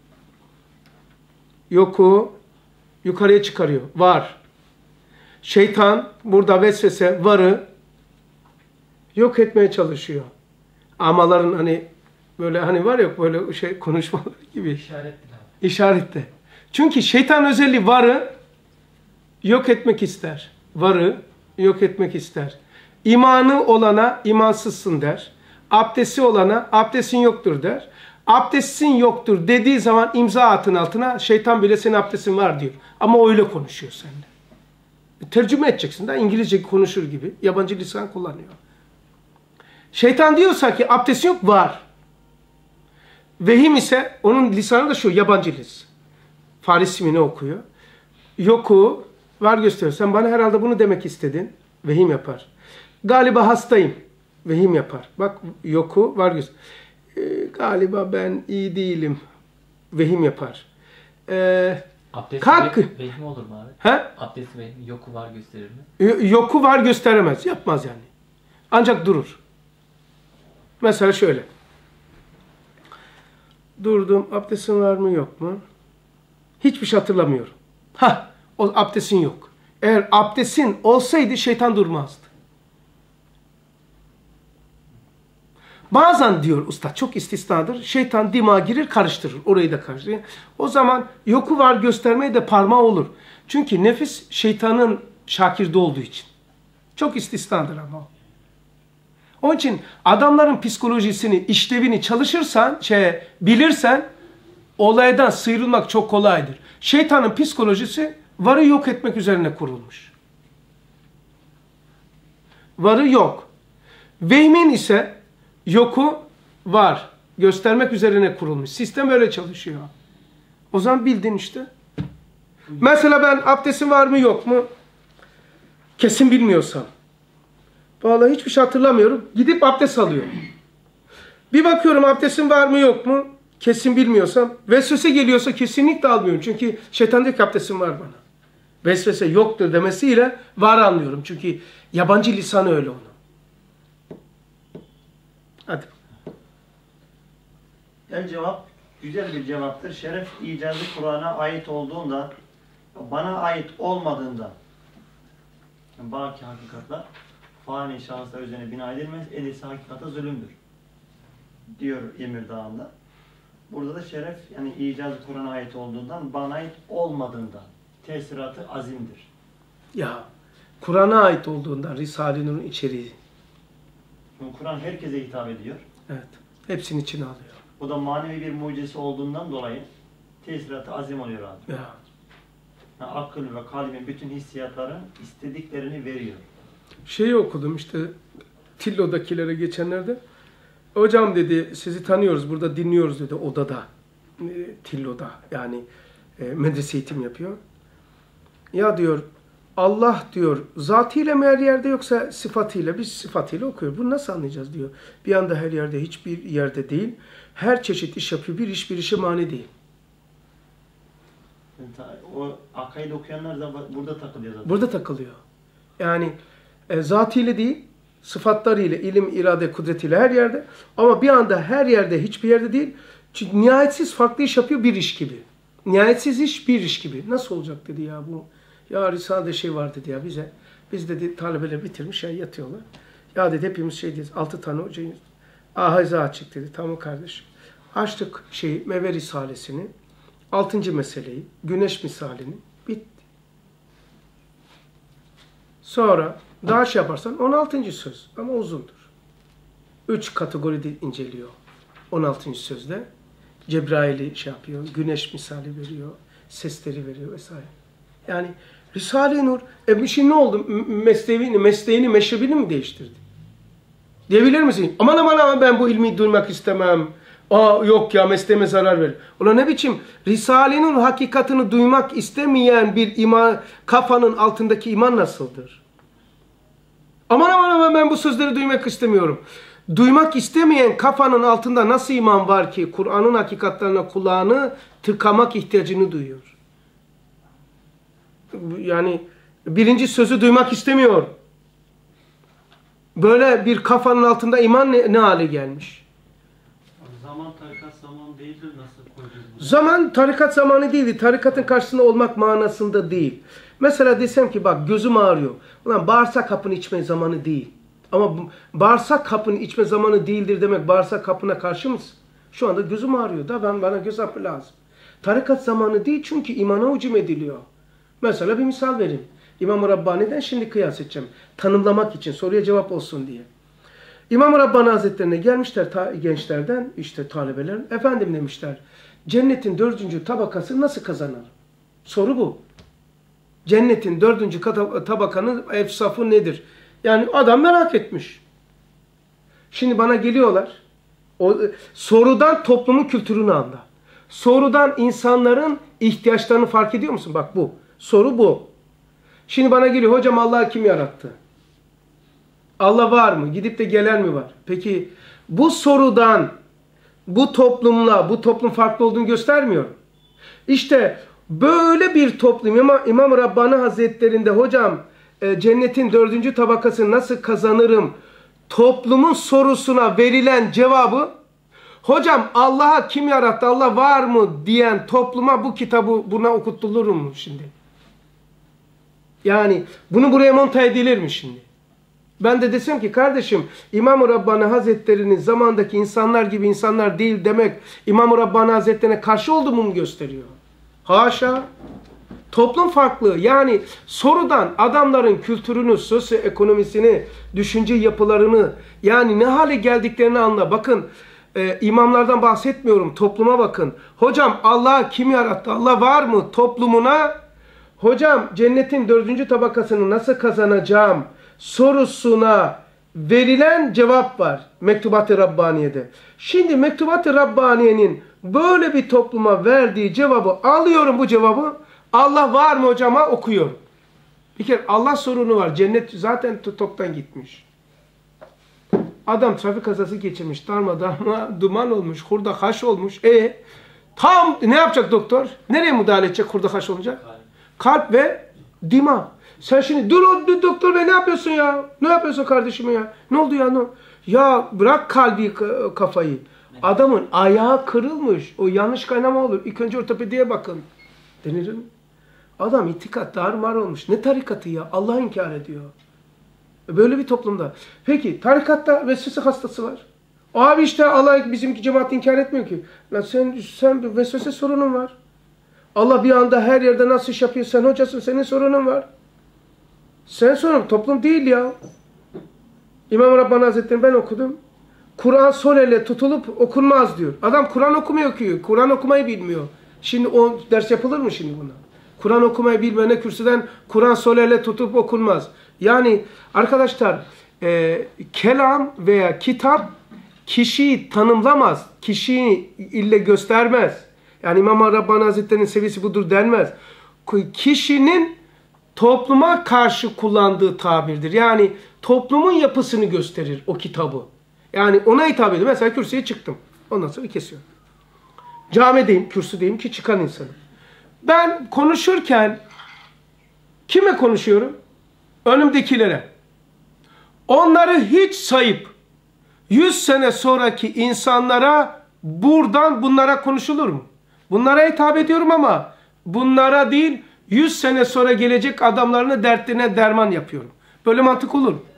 Yoku yukarıya çıkarıyor. Var. Şeytan burada vesvese varı yok etmeye çalışıyor. Amaların hani böyle hani var yok böyle konuşmalar gibi. İşaretle. Çünkü şeytan özelliği varı yok etmek ister. Varı yok etmek ister. İmanı olana imansızsın der. Abdesti olana abdestin yoktur der. Abdestin yoktur dediği zaman imza atın altına şeytan bile senin abdestin var diyor. Ama öyle konuşuyor seninle. Tercüme edeceksin de İngilizce konuşur gibi. Yabancı lisan kullanıyor. Şeytan diyorsa ki abdestin yok var. Vehim ise onun lisanı da şu yabancı lisan. Faris mi ne okuyor? Yoku var gösteriyor. Sen bana herhalde bunu demek istedin. Vehim yapar. Galiba hastayım. Vehim yapar. Bak yoku var gösteriyor. Galiba ben iyi değilim. Vehim yapar. Abdest vehim olur mu abi? He? Abdest vehim yoku var gösterir mi? Yoku var gösteremez. Yapmaz yani. Ancak durur. Mesela şöyle. Durdum. Abdestin var mı yok mu? Hiçbir şey hatırlamıyorum. O abdestin yok. Eğer abdestin olsaydı şeytan durmazdı. Bazen diyor usta çok istisnadır. Şeytan dimağa girir karıştırır. Orayı da karıştırır. O zaman yoku var göstermeye de parmağı olur. Çünkü nefis şeytanın şakirde olduğu için. Çok istisnadır ama o. Onun için adamların psikolojisini, işlevini çalışırsan, bilirsen olaydan sıyrılmak çok kolaydır. Şeytanın psikolojisi varı yok etmek üzerine kurulmuş. Varı yok. Vehmin ise yoku var göstermek üzerine kurulmuş. Sistem öyle çalışıyor. O zaman bildin işte. Mesela ben abdestim var mı yok mu? Kesin bilmiyorsam. Vallahi hiçbir şey hatırlamıyorum. Gidip abdest alıyorum. Bir bakıyorum abdestim var mı yok mu? Kesin bilmiyorsam. Vesvese geliyorsa kesinlikle almıyorum. Çünkü şeytan diyor ki abdestim var bana. Vesvese yoktur demesiyle var anlıyorum. Çünkü yabancı lisanı öyle onun. Hadi. El cevap güzel bir cevaptır. Şeref icazı Kur'an'a ait olduğunda, bana ait olmadığında, baki hakikatler fani şahıslar üzerine bina edilmez, edilse hakikata zulümdür diyor Emir Dağı'nda. Burada da şeref yani icazı Kur'an'a ait olduğundan, bana ait olmadığında tesiratı azimdir. Ya Kur'an'a ait olduğundan Risale-i Nur'un içeriği. Kur'an herkese hitap ediyor. Evet. Hepsini içine alıyor. Bu da manevi bir mucizesi olduğundan dolayı tesiratı azim oluyor abi. Ya. Yani akıl ve kalbin bütün hissiyatların istediklerini veriyor. Şeyi okudum işte Tillo'dakilere geçenlerde. Hocam dedi sizi tanıyoruz burada dinliyoruz dedi odada. Tillo'da yani medrese eğitim yapıyor. Ya diyor Allah diyor zatıyla mı her yerde yoksa sıfatıyla? Biz sıfatıyla okuyoruz. Bunu nasıl anlayacağız diyor. Bir anda her yerde hiçbir yerde değil. Her çeşit iş yapıyor. Bir iş bir işe mani değil. O akaid okuyanlar da burada takılıyor zaten. Burada takılıyor. Yani zatıyla değil, sıfatlarıyla, ilim, irade, kudretiyle her yerde. Ama bir anda her yerde, hiçbir yerde değil. Çünkü nihayetsiz farklı iş yapıyor bir iş gibi. Nihayetsiz iş bir iş gibi. Nasıl olacak dedi ya bu. Ya Risale'de şey var dedi ya bize. Biz dedi talebeler bitirmiş ya yatıyorlar. Ya dedi hepimiz şey diyoruz. 6 tane hocayız. Ahize açık dedi. Tamam kardeşim. Açtık Meve Risalesini. 6. meseleyi. Güneş misalini. Bitti. Sonra daha şey yaparsan 16. söz. Ama uzundur. 3 kategoride inceliyor. 16. sözde. Cebrail'i şey yapıyor. Güneş misali veriyor. Sesleri veriyor vesaire. Yani Risale-i Nur şimdi ne oldu? Mesleğini, meşrebini mi değiştirdi? Diyebilir misin? Aman aman aman ben bu ilmi duymak istemem. Yok ya mesleğime zarar verir. Ulan ne biçim? Risale-i Nur hakikatini duymak istemeyen bir iman, kafanın altındaki iman nasıldır? Aman aman aman ben bu sözleri duymak istemiyorum. Duymak istemeyen kafanın altında nasıl iman var ki Kur'an'ın hakikatlerine kulağını tıkamak ihtiyacını duyuyor? Yani birinci sözü duymak istemiyor. Böyle bir kafanın altında iman ne hale gelmiş? Zaman tarikat zaman değildir nasıl koyacağız bunu? Zaman tarikat zamanı değildi. Tarikatın karşısında olmak manasında değil. Mesela desem ki bak gözüm ağrıyor. Ulan bağırsak hapını içme zamanı değil. Ama bağırsak hapını içme zamanı değildir demek bağırsak hapına karşı mısın? Şu anda gözüm ağrıyor da bana göz hapı lazım. Tarikat zamanı değil çünkü imana hücum ediliyor. Mesela bir misal vereyim. İmam-ı Rabbani'den şimdi kıyas edeceğim. Tanımlamak için soruya cevap olsun diye. İmam-ı Rabbani Hazretlerine gelmişler gençlerden işte talebeler. Efendim demişler cennetin 4. tabakası nasıl kazanır? Soru bu. Cennetin 4. tabakanın efsafı nedir? Yani adam merak etmiş. Şimdi bana geliyorlar. Sorudan toplumun kültürünü anla. Sorudan insanların ihtiyaçlarını fark ediyor musun? Bak bu. Soru bu. Şimdi bana geliyor. Hocam Allah'ı kim yarattı? Allah var mı? Gidip de gelen mi var? Peki bu sorudan bu toplum farklı olduğunu göstermiyor. İşte böyle bir toplum İmam Rabbani Hazretleri'nde hocam cennetin 4. tabakasını nasıl kazanırım? Toplumun sorusuna verilen cevabı hocam Allah'a kim yarattı? Allah var mı? Diyen topluma bu kitabı buna okutulur mu şimdi? Yani bunu buraya monta edilir mi şimdi? Ben de desem ki kardeşim İmam-ı Rabbani Hazretleri'nin zamandaki insanlar gibi insanlar değil demek İmam-ı Rabbani Hazretleri'ne karşı olduğumu mu gösteriyor? Haşa. Toplum farklı. Yani sorudan adamların kültürünü, sosyoekonomisini, düşünce yapılarını, yani ne hale geldiklerini anla. Bakın imamlardan bahsetmiyorum. Topluma bakın. Hocam Allah kim yarattı? Allah var mı? Toplumuna hocam cennetin 4. tabakasını nasıl kazanacağım sorusuna verilen cevap var Mektubat-ı Rabbaniye'de. Şimdi Mektubat-ı Rabbaniye'nin böyle bir topluma verdiği cevabı alıyorum, bu cevabı. Allah var mı hocama okuyorum. Bir kere Allah sorunu var. Cennet zaten toptan gitmiş. Adam trafik kazası geçirmiş. Darmadağın duman olmuş. Hurda haş olmuş. Tam ne yapacak doktor? Nereye müdahale edecek hurda haş olunca? Kalp ve dima. Sen şimdi dur doktor bey ne yapıyorsun ya? Ne yapıyorsun kardeşim ya? Ne oldu ya? Ya bırak kalbi kafayı. Adamın ayağı kırılmış. O yanlış kaynama olur. İlk önce ortopediye bakın. Denir mi? Adam itikat darmar olmuş. Ne tarikatı ya? Allah inkar ediyor. Böyle bir toplumda. Peki tarikatta vesvese hastası var. Abi işte Allah bizimki cemaat inkar etmiyor ki. Lan sen bir vesvese sorunun var. Allah bir anda her yerde nasıl iş yapıyor? Sen hocasın, senin sorunun var. Sen sorun, toplum değil ya. İmam Rabbani Hazretleri ben okudum. Kur'an sol elle tutulup okunmaz diyor. Adam Kur'an okumuyor ki. Kur'an okumayı bilmiyor. Şimdi o ders yapılır mı şimdi buna? Kur'an okumayı bilmeyene kürsüden Kur'an sol elle tutup okunmaz. Yani arkadaşlar kelam veya kitap kişiyi tanımlamaz. Kişiyi ille göstermez. Yani İmam Rabbani Hazretleri'nin seviyesi budur denmez. Kişinin topluma karşı kullandığı tabirdir. Yani toplumun yapısını gösterir o kitabı. Yani ona hitap ediyor. Mesela kürsüye çıktım. Ondan sonra kesiyorum. Camideyim, kürsüdeyim ki çıkan insanım. Ben konuşurken kime konuşuyorum? Önümdekilere. Onları hiç sayıp 100 sene sonraki insanlara bunlara konuşulur mu? Bunlara hitap ediyorum ama bunlara değil 100 sene sonra gelecek adamlarına dertlerine derman yapıyorum. Böyle mantık olur mu?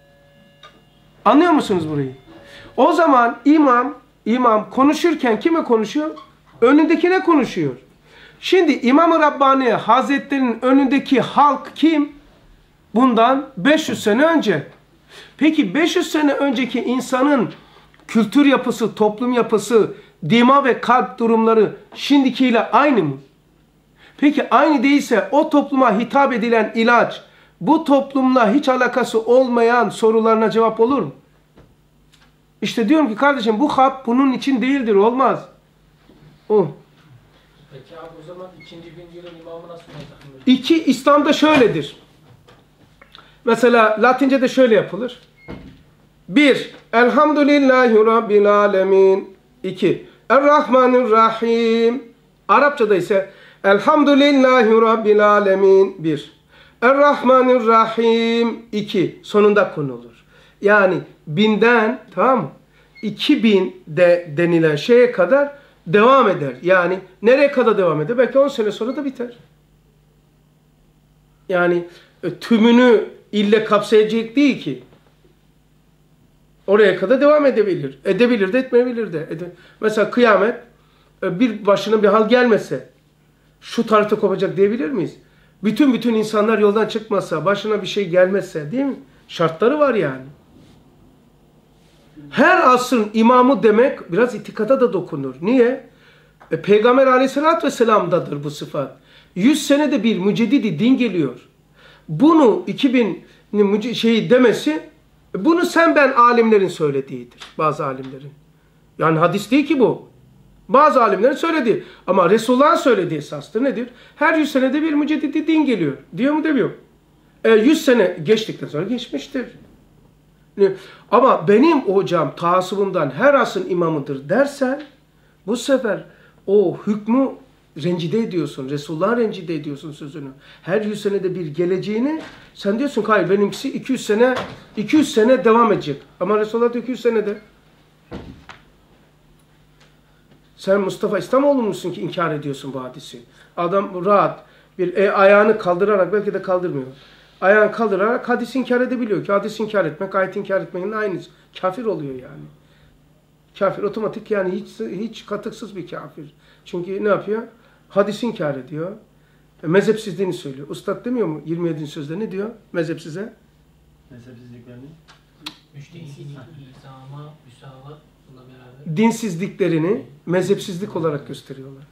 Anlıyor musunuz burayı? O zaman imam konuşurken kime konuşuyor? Önündekine konuşuyor. Şimdi İmam-ı Rabbani Hazretleri'nin önündeki halk kim? Bundan 500 sene önce. Peki 500 sene önceki insanın kültür yapısı, toplum yapısı, dima ve kalp durumları şimdikiyle aynı mı? Peki aynı değilse o topluma hitap edilen ilaç bu toplumla hiç alakası olmayan sorularına cevap olur mu? İşte diyorum ki kardeşim bu hap bunun için değildir, olmaz. O. Peki abi o zaman ikinci bin yılın imamı nasıl olacak? İslam'da şöyledir. Mesela Latince'de şöyle yapılır. 1. Elhamdülillahi Rabbil Alemin. 2. Errahmanirrahim. Arapçada ise Elhamdülillahi Rabbil Alemin. 1. Errahmanirrahim. 2. Sonunda konulur. Yani 1000'den tamam mı? 2000 de denilen şeye kadar devam eder. Yani nereye kadar devam eder? Belki 10 sene sonra da biter. Yani tümünü ille kapsayacak değil ki. Oraya kadar devam edebilir. Edebilir de etmeyebilir de. Mesela kıyamet bir başına bir hal gelmese şu tarihte kopacak diyebilir miyiz? Bütün insanlar yoldan çıkmasa, başına bir şey gelmezse değil mi? Şartları var yani. Her asrın imamı demek biraz itikata da dokunur. Niye? Peygamber aleyhissalatü vesselam'dadır bu sıfat. 100 senede bir müceddidi din geliyor. Bunu 2000 demesi, bunu sen ben alimlerin söylediğidir. Bazı alimlerin. Yani hadis değil ki bu. Bazı alimlerin söylediği. Ama Resulullah'ın söylediği esastır nedir? Her 100 senede bir müceddidi din geliyor. Diyor mu demiyor. 100 sene geçtikten sonra geçmiştir. Ama benim hocam taassubumdan her asrın imamıdır dersen bu sefer o hükmü rencide ediyorsun. Resulullah'ı rencide ediyorsun sözünü. Her 100 senede bir geleceğini sen diyorsun ki hayır benimkisi 200 sene devam edecek. Ama Resulullah da 200 senede. Sen Mustafa İslamoğlu musun ki inkar ediyorsun bu hadisi? Adam rahat bir ayağını kaldırarak belki de kaldırmıyor. Ayağını kaldırarak hadisi inkar edebiliyor ki hadisi inkar etmek, ayet inkar etmenin aynısı. Kafir oluyor yani. Kafir otomatik yani hiç katıksız bir kafir. Çünkü ne yapıyor? Hadisi inkar ediyor. Mezhepsizliğini söylüyor. Ustad demiyor mu 27. sözde ne diyor mezhepsize? Mezhepsizliklerini. Müştehidin izama müsavatla beraber. Dinsizliklerini mezhepsizlik olarak gösteriyorlar.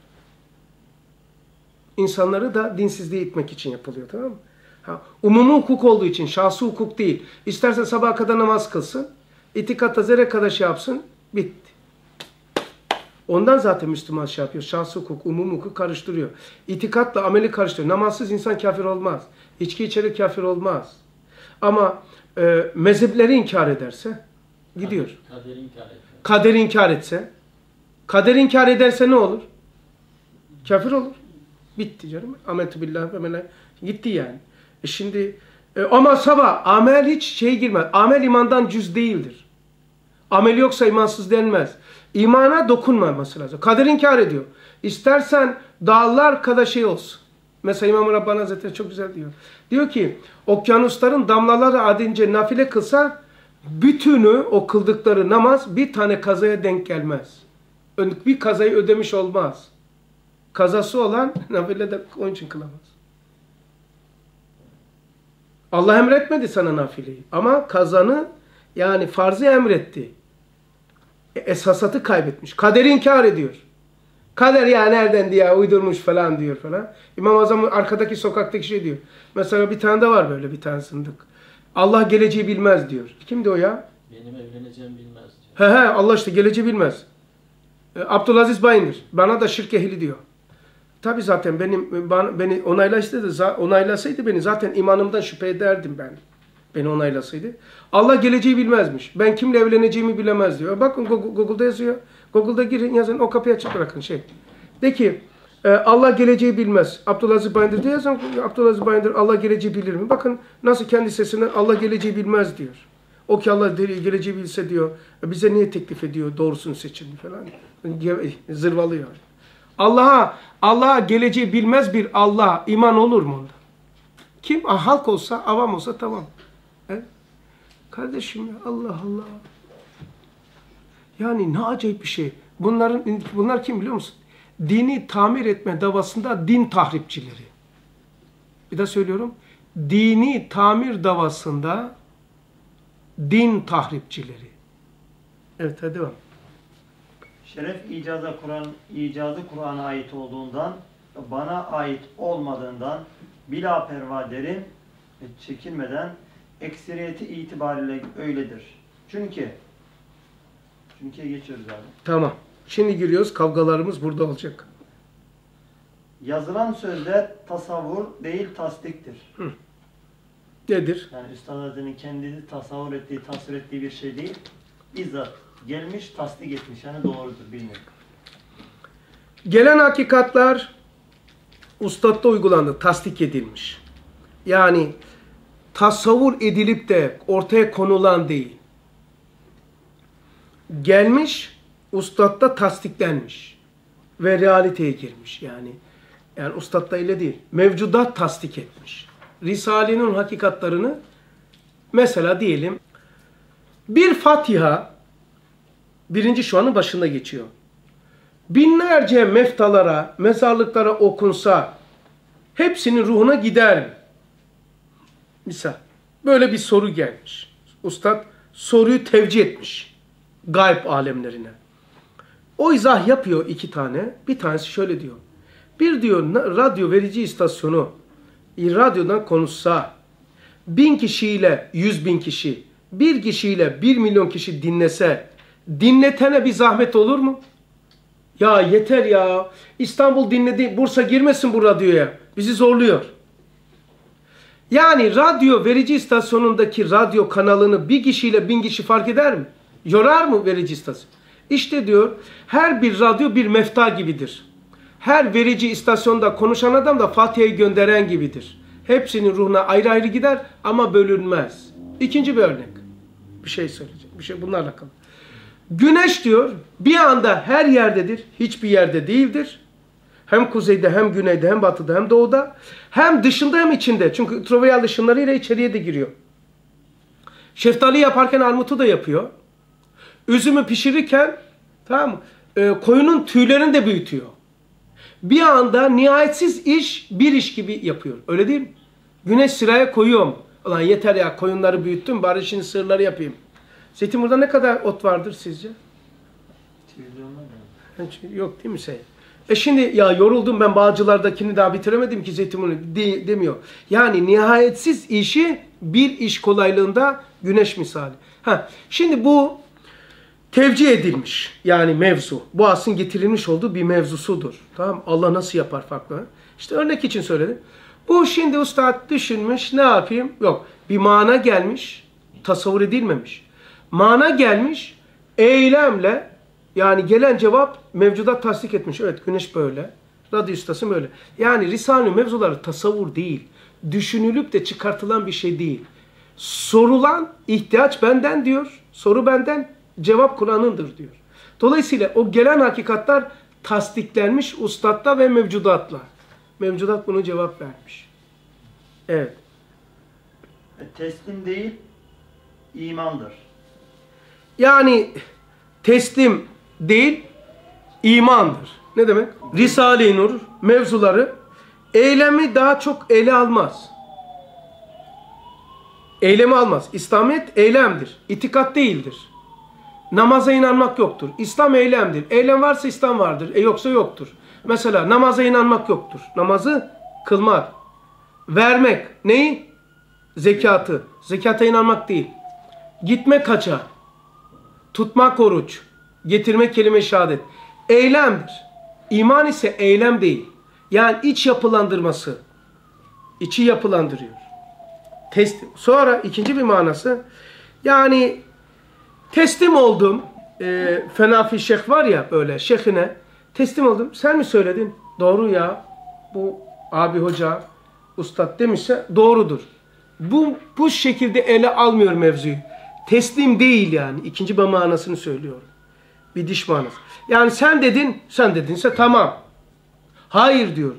İnsanları da dinsizliğe itmek için yapılıyor, tamam mı? Umumi hukuk olduğu için, şahsi hukuk değil. İsterse sabaha kadar namaz kılsın, itikatta zerre kadar şey yapsın, bitti. Ondan zaten Müslüman şey yapıyor. Şahsi hukuk, umumi hukuk karıştırıyor. İtikatla ameli karıştırıyor. Namazsız insan kafir olmaz. İçki içerek kafir olmaz. Ama mezhepleri inkar ederse gidiyor. Kaderi inkar etse. Kaderi inkar etse, kaderi inkar ederse ne olur? Kafir olur. Bitti canım. Amentü billah ve melek. Gitti yani. Şimdi ama sabah amel hiç şey girmez. Amel imandan cüz değildir. Amel yoksa imansız denmez. İmana dokunmaması lazım. Kader inkar ediyor. İstersen dağlar kadar şey olsun. Mesela İmam-ı Rabbani Hazretleri çok güzel diyor. Diyor ki okyanusların damlaları adince nafile kılsa bütünü o kıldıkları namaz bir tane kazaya denk gelmez. Bir kazayı ödemiş olmaz. Kazası olan nafile de onun için kılamaz. Allah emretmedi sana nafileyi. Ama kazanı yani farzı emretti. Esasatı kaybetmiş. Kaderi inkar ediyor. Kader ya nereden diye uydurmuş falan diyor falan. İmam Azam arkadaki sokaktaki şey diyor. Mesela bir tane de var böyle bir tane zındık. Allah geleceği bilmez diyor. Kimdi o ya? Benim evleneceğim bilmez diyor. He Allah işte geleceği bilmez. Abdülaziz Bayındır. Bana da şirk ehli diyor. Tabi zaten beni onaylasaydı beni zaten imanımdan şüphe ederdim ben. Beni onaylasaydı. Allah geleceği bilmezmiş. Ben kimle evleneceğimi bilemez diyor. Bakın Google'da yazıyor. Google'da girin yazın o kapıyı açık bırakın şey. De ki Allah geleceği bilmez. Abdülaziz Bayındır diye yazın. Abdülaziz Bayındır Allah geleceği bilir mi? Bakın nasıl kendi sesinden Allah geleceği bilmez diyor. O ki Allah geleceği bilse diyor. Bize niye teklif ediyor doğrusunu seçin falan. Zırvalıyor. Allah'a geleceği bilmez bir Allah iman olur mu onda? Kim? Halk olsa, avam olsa tamam. Kardeşim ya Allah Allah. Yani ne acayip bir şey. Bunlar kim biliyor musun? Dini tamir etme davasında din tahripçileri. Bir daha söylüyorum. Dini tamir davasında din tahripçileri. Evet hadi devam. Şeref icazı Kur'an'a ait olduğundan, bana ait olmadığından bila perva derim, çekinmeden ekseriyeti itibariyle öyledir. Çünkü'ye geçiyoruz abi. Tamam. Şimdi giriyoruz. Kavgalarımız burada olacak. Yazılan sözler tasavvur değil tasdiktir. Nedir? Yani Üstad Hazretleri'nin kendisi tasavvur ettiği, tasvir ettiği bir şey değil. Bizzat gelmiş, tasdik etmiş. Yani doğrudur, bilinir. Gelen hakikatler ustatta uygulandı, tasdik edilmiş. Yani tasavvur edilip de ortaya konulan değil. Gelmiş, ustatta tasdiklenmiş ve realiteye girmiş. Yani ustatta ile değil, mevcudat tasdik etmiş. Risale'nin hakikatlarını mesela diyelim bir Fatiha birinci şuanın başında geçiyor. Binlerce meftalara, mezarlıklara okunsa hepsinin ruhuna gider mi? Misal böyle bir soru gelmiş. Ustad soruyu tevcih etmiş gayb alemlerine. O izah yapıyor iki tane. Bir tanesi şöyle diyor. Bir diyor radyo verici istasyonu radyodan konuşsa 1000 kişiyle 100.000 kişi, bir kişiyle 1 milyon kişi dinlese dinletene bir zahmet olur mu? Ya yeter ya. İstanbul dinledi. Bursa girmesin bu radyoya. Bizi zorluyor. Yani radyo verici istasyonundaki radyo kanalını bir kişiyle 1000 kişi fark eder mi? Yorar mı verici istasyon? İşte diyor her bir radyo bir mefta gibidir. Her verici istasyonda konuşan adam da Fatiha'yı gönderen gibidir. Hepsinin ruhuna ayrı ayrı gider ama bölünmez. İkinci bir örnek. Bir şey söyleyeceğim. Bir şey bunlarla alakalı. Güneş diyor bir anda her yerdedir. Hiçbir yerde değildir. Hem kuzeyde hem güneyde hem batıda hem doğuda. Hem dışında hem içinde. Çünkü ultraviyol ışınlarıyla içeriye de giriyor. Şeftali yaparken armutu da yapıyor. Üzümü pişirirken tamam mı? Koyunun tüylerini de büyütüyor. Bir anda nihayetsiz iş bir iş gibi yapıyor. Öyle değil mi? Güneş sıraya koyuyor mu? Ulan yeter ya, koyunları büyüttüm, bari şimdi sığırları yapayım. Zeytinburnu'da ne kadar ot vardır sizce? Yok değil mi şey? Şimdi ya yoruldum ben, Bağcılar'dakini daha bitiremedim ki Zeytinburnu demiyor. Yani nihayetsiz işi bir iş kolaylığında güneş misali. Şimdi bu tevcih edilmiş yani mevzu. Bu aslında getirilmiş olduğu bir mevzusudur. Tamam, Allah nasıl yapar farklı? İşte örnek için söyledim. Bu şimdi ustad düşünmüş, ne yapayım? Yok, bir mana gelmiş, tasavvur edilmemiş. Mana gelmiş, eylemle, yani gelen cevap mevcudat tasdik etmiş. Evet, güneş böyle, radyo ustası böyle. Yani Risale-i mevzuları tasavvur değil, düşünülüp de çıkartılan bir şey değil. Sorulan ihtiyaç benden diyor, soru benden, cevap Kur'an'ındır diyor. Dolayısıyla o gelen hakikatler tasdiklenmiş ustadla ve mevcudatla. Mevcudat bunu cevap vermiş. Evet. Teslim değil, imandır. Yani teslim değil, imandır. Ne demek? Risale-i Nur mevzuları eylemi daha çok ele almaz. Eylemi almaz. İslamiyet eylemdir. İtikat değildir. Namaza inanmak yoktur. İslam eylemdir. Eylem varsa İslam vardır. Yoksa yoktur. Mesela namaza inanmak yoktur. Namazı kılmak. Vermek. Neyi? Zekatı. Zekata inanmak değil. Gitmek hacca. Tutmak oruç. Getirmek kelime-i şehadet. Eylemdir. İman ise eylem değil. Yani iç yapılandırması. İçi yapılandırıyor. Teslim. Sonra ikinci bir manası. Yani teslim oldum. Fenafi şeyh var ya böyle şeyhine. Teslim oldum. Sen mi söyledin? Doğru ya. Bu abi hoca, ustad demişse doğrudur. Bu şekilde ele almıyor mevzuyu. Teslim değil yani. İkinci bir manasını söylüyorum. Bir diş manası. Yani sen dedinse tamam. Hayır diyor.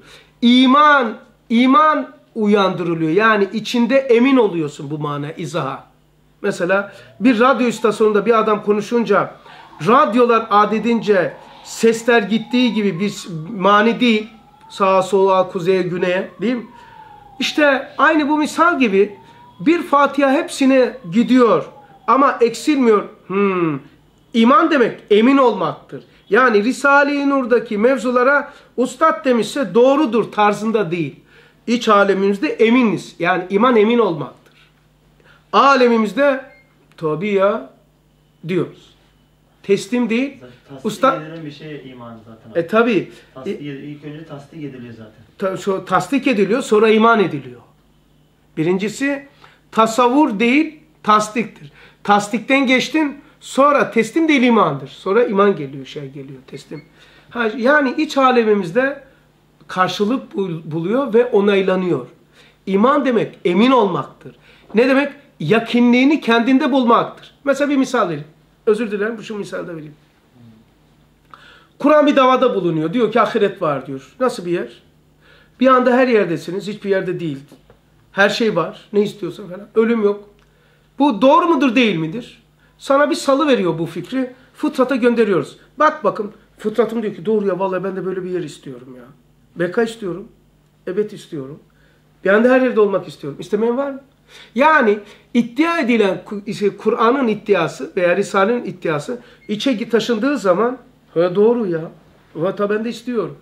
İman uyandırılıyor. Yani içinde emin oluyorsun bu mana izaha. Mesela bir radyo istasyonunda bir adam konuşunca radyolar adedince sesler gittiği gibi bir mani değil. Sağa sola, kuzeye, güneye değil mi? İşte aynı bu misal gibi bir Fatiha hepsine gidiyor ama eksilmiyor. İman demek emin olmaktır. Yani Risale-i Nur'daki mevzulara ustad demişse doğrudur tarzında değil. İç alemimizde eminiz. Yani iman emin olmaktır. Alemimizde tabii ya diyoruz. Teslim değil. Tasdik edilen bir şey iman zaten. Tabii. İlk önce tasdik ediliyor zaten. Tasdik ediliyor, sonra iman ediliyor. Birincisi tasavvur değil, tasdiktir. Tasdikten geçtin, sonra teslim değil imandır. Sonra iman geliyor, geliyor, teslim. Yani iç alemimizde karşılık buluyor ve onaylanıyor. İman demek emin olmaktır. Ne demek? Yakinliğini kendinde bulmaktır. Mesela bir misal vereyim. Özür dilerim, şu misalde vereyim. Kur'an bir davada bulunuyor. Diyor ki ahiret var diyor. Nasıl bir yer? Bir anda her yerdesiniz, hiçbir yerde değil. Her şey var, ne istiyorsan falan. Ölüm yok. Bu doğru mudur, değil midir? Sana bir salı veriyor bu fikri. Fıtrata gönderiyoruz. Bak bakın, fıtratım diyor ki doğru ya, vallahi ben de böyle bir yer istiyorum ya. Beka istiyorum, ebed istiyorum. Bir anda her yerde olmak istiyorum. İstemeyen var mı? Yani iddia edilen Kur'an'ın iddiası veya Risale'nin iddiası içe taşındığı zaman doğru ya. Vata ben de istiyorum.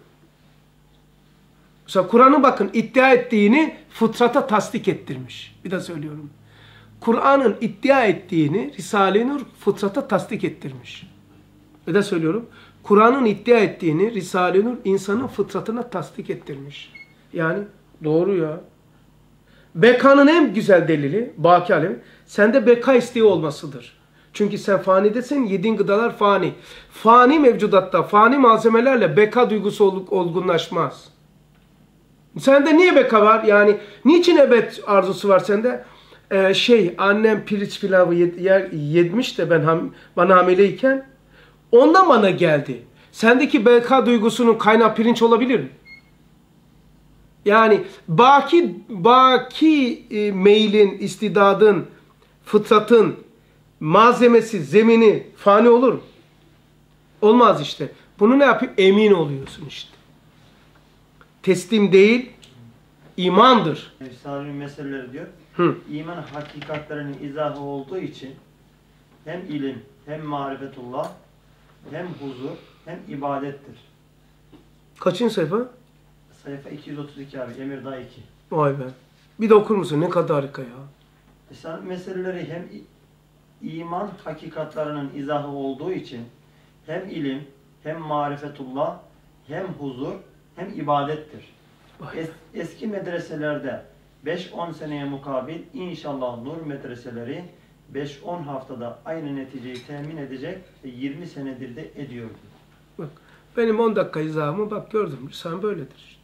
Mesela Kur'an'ın bakın iddia ettiğini fıtrata tasdik ettirmiş. Bir daha söylüyorum. Kur'an'ın iddia ettiğini Risale-i Nur fıtrata tasdik ettirmiş. Bir daha söylüyorum. Kur'an'ın iddia ettiğini Risale-i Nur insanın fıtratına tasdik ettirmiş. Yani doğru ya. Bekanın en güzel delili, baki alemi, sende beka isteği olmasıdır. Çünkü sen fanidesin, yediğin gıdalar fani. Fani mevcudatta, fani malzemelerle beka duygusu olgunlaşmaz. Sende niye beka var? Yani niçin ebed arzusu var sende? Annem pirinç pilavı yemiş de bana hamileyken ondan bana geldi. Sendeki beka duygusunun kaynağı pirinç olabilir mi? Yani baki meylin, istidadın, fıtratın malzemesi, zemini fani olur mu? Olmaz işte. Bunu ne yapayım? Emin oluyorsun işte. Teslim değil, imandır. Risale-i meseleleri diyor. Hı. İman hakikatlerinin izahı olduğu için hem ilim, hem marifetullah, hem huzur, hem ibadettir. Kaçıncı sayfa? Sayfa 232 abi, Emirdağ 2. Vay be. Bir de okur musun? Ne kadar harika ya. Risale-i meseleleri hem iman hakikatlerinin izahı olduğu için hem ilim, hem marifetullah, hem huzur, hem ibadettir. Eski medreselerde 5-10 seneye mukabil inşallah nur medreseleri 5-10 haftada aynı neticeyi temin edecek ve 20 senedir de ediyordu. Bak benim 10 dakika izahımı bak gördüm. Sen böyledir işte.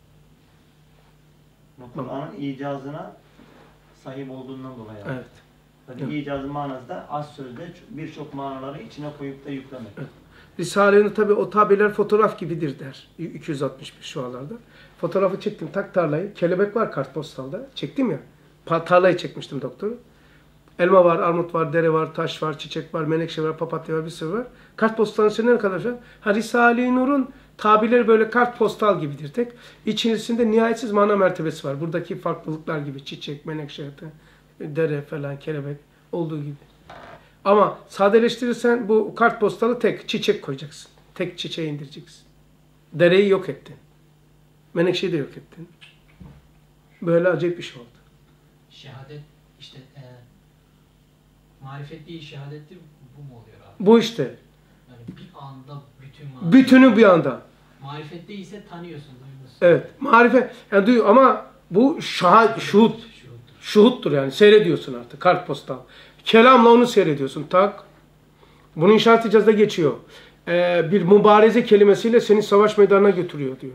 Kur'an'ın icazına sahip olduğundan dolayı. Evet. Tabii Evet. icazı manası da az sözde birçok manaları içine koyup da yüklemek. Evet. Risale'nin tabi o tabiler fotoğraf gibidir der. 261 şu anlarda. Fotoğrafı çektim tak tarlayı. Kelebek var kartpostalda. Çektim ya. Tarlayı çekmiştim doktoru. Elma var, armut var, dere var, taş var, çiçek var, menekşe var, papatya var, bir sürü var. Kartpostalın içinde ne kadar şey? Risale-i Nur'un tabirleri böyle kartpostal gibidir tek. İçerisinde nihayetsiz mana mertebesi var. Buradaki farklılıklar gibi çiçek, menekşe, dere falan, kelebek olduğu gibi. Ama sadeleştirirsen bu kartpostalı tek çiçek koyacaksın. Tek çiçeği indireceksin. Dereyi yok ettin. Menekşeyi de yok ettin. Böyle acayip bir şey oldu. Şehadet işte marifet değil şehadettir, bu mu oluyor abi? Bu işte. Yani bir anda bütün marifet. Bütünü bir anda. Marifet değilse tanıyorsun, duyuyorsun. Evet. Marifet. Yani duyuyor ama bu şuhut. Şuhuttur yani. Seyrediyorsun artık. Kartpostal. Kelamla onu seyrediyorsun. Tak. Bunun İnşaat İcaz'da geçiyor. Bir mübareze kelimesiyle seni savaş meydanına götürüyor diyor.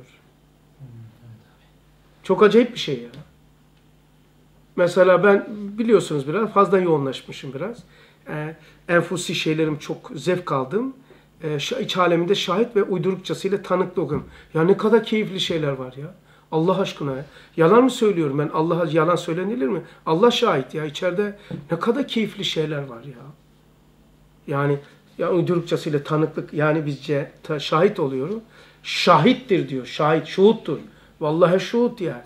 Çok acayip bir şey ya. Mesela ben biliyorsunuz biraz fazla yoğunlaşmışım biraz. Enfusi şeylerim çok zevk aldım. İç aleminde şahit ve uydurukçasıyla tanıklı okuyorum. Ya ne kadar keyifli şeyler var ya. Allah aşkına ya. Yalan mı söylüyorum ben? Allah'a yalan söylenilir mi? Allah şahit ya. İçeride ne kadar keyifli şeyler var ya. Yani ya uydurukçasıyla tanıklık yani bizce şahit oluyorum. Şahittir diyor. Şahit, şuhuttur. Vallahi şuhut yani.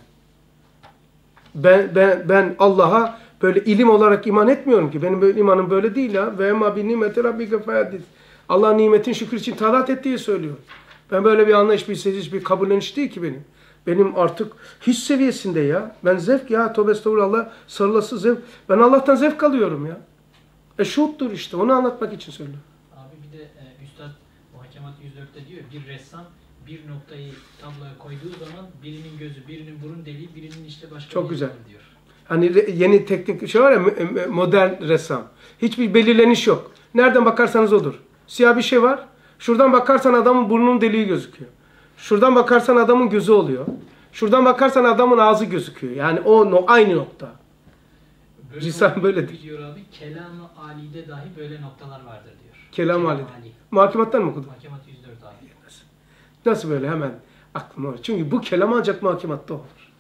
Ben Allah'a böyle ilim olarak iman etmiyorum ki. Benim böyle imanım böyle değil ya. Ve emma bi nimeti rabbike fehaddis. Allah nimetin şükür için talat ettiği söylüyor. Ben böyle bir anlayış, bir seziş, bir kabulleniş değil ki benim. Benim artık his seviyesinde ya. Ben zevk ya. Tövbe estağfurullah. Sarılası zevk. Ben Allah'tan zevk alıyorum ya. Şuhuttur işte. Onu anlatmak için söylüyorum. Abi bir de Üstad Muhakemat 104'te diyor, bir ressam bir noktayı tabloya koyduğu zaman birinin gözü, birinin burun deliği, birinin işte başka Çok bir güzel. var diyor. Hani yeni teknik şey var ya, modern ressam. Hiçbir belirleniş yok. Nereden bakarsanız odur. Siyah bir şey var. Şuradan bakarsan adamın burnunun deliği gözüküyor. Şuradan bakarsan adamın gözü oluyor. Şuradan bakarsan adamın ağzı gözüküyor. Yani o aynı nokta. Risale böyledir. Diyor abi, Kelam-ı Ali'de dahi böyle noktalar vardır diyor. Kelam-ı Ali'de. Muhakemattan mı okudun? Muhakemat 104 abi. Nasıl böyle hemen aklıma var. Çünkü bu kelam ancak muhakematta olur.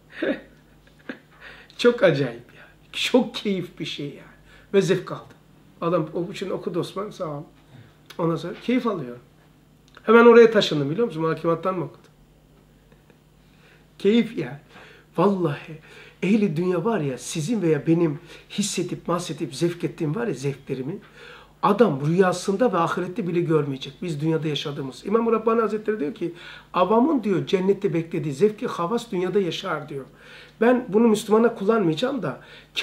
Çok acayip yani. Çok keyif bir şey yani. Ve zevk aldım. Adam o için okudu Osman, sağ ol. Ondan sonra keyif alıyor. Hemen oraya taşındım biliyor musun? Muhakemattan mı okudum? Keyif yani. Vallahi ehli dünya var ya, sizin veya benim hissedip, mahsedip, zevk ettiğim var ya zevklerimi, adam rüyasında ve ahirette bile görmeyecek. Biz dünyada yaşadığımız. İmam Rabbani Hazretleri diyor ki, avamın diyor cennette beklediği zevki havas dünyada yaşar diyor. Ben bunu Müslümana kullanmayacağım da,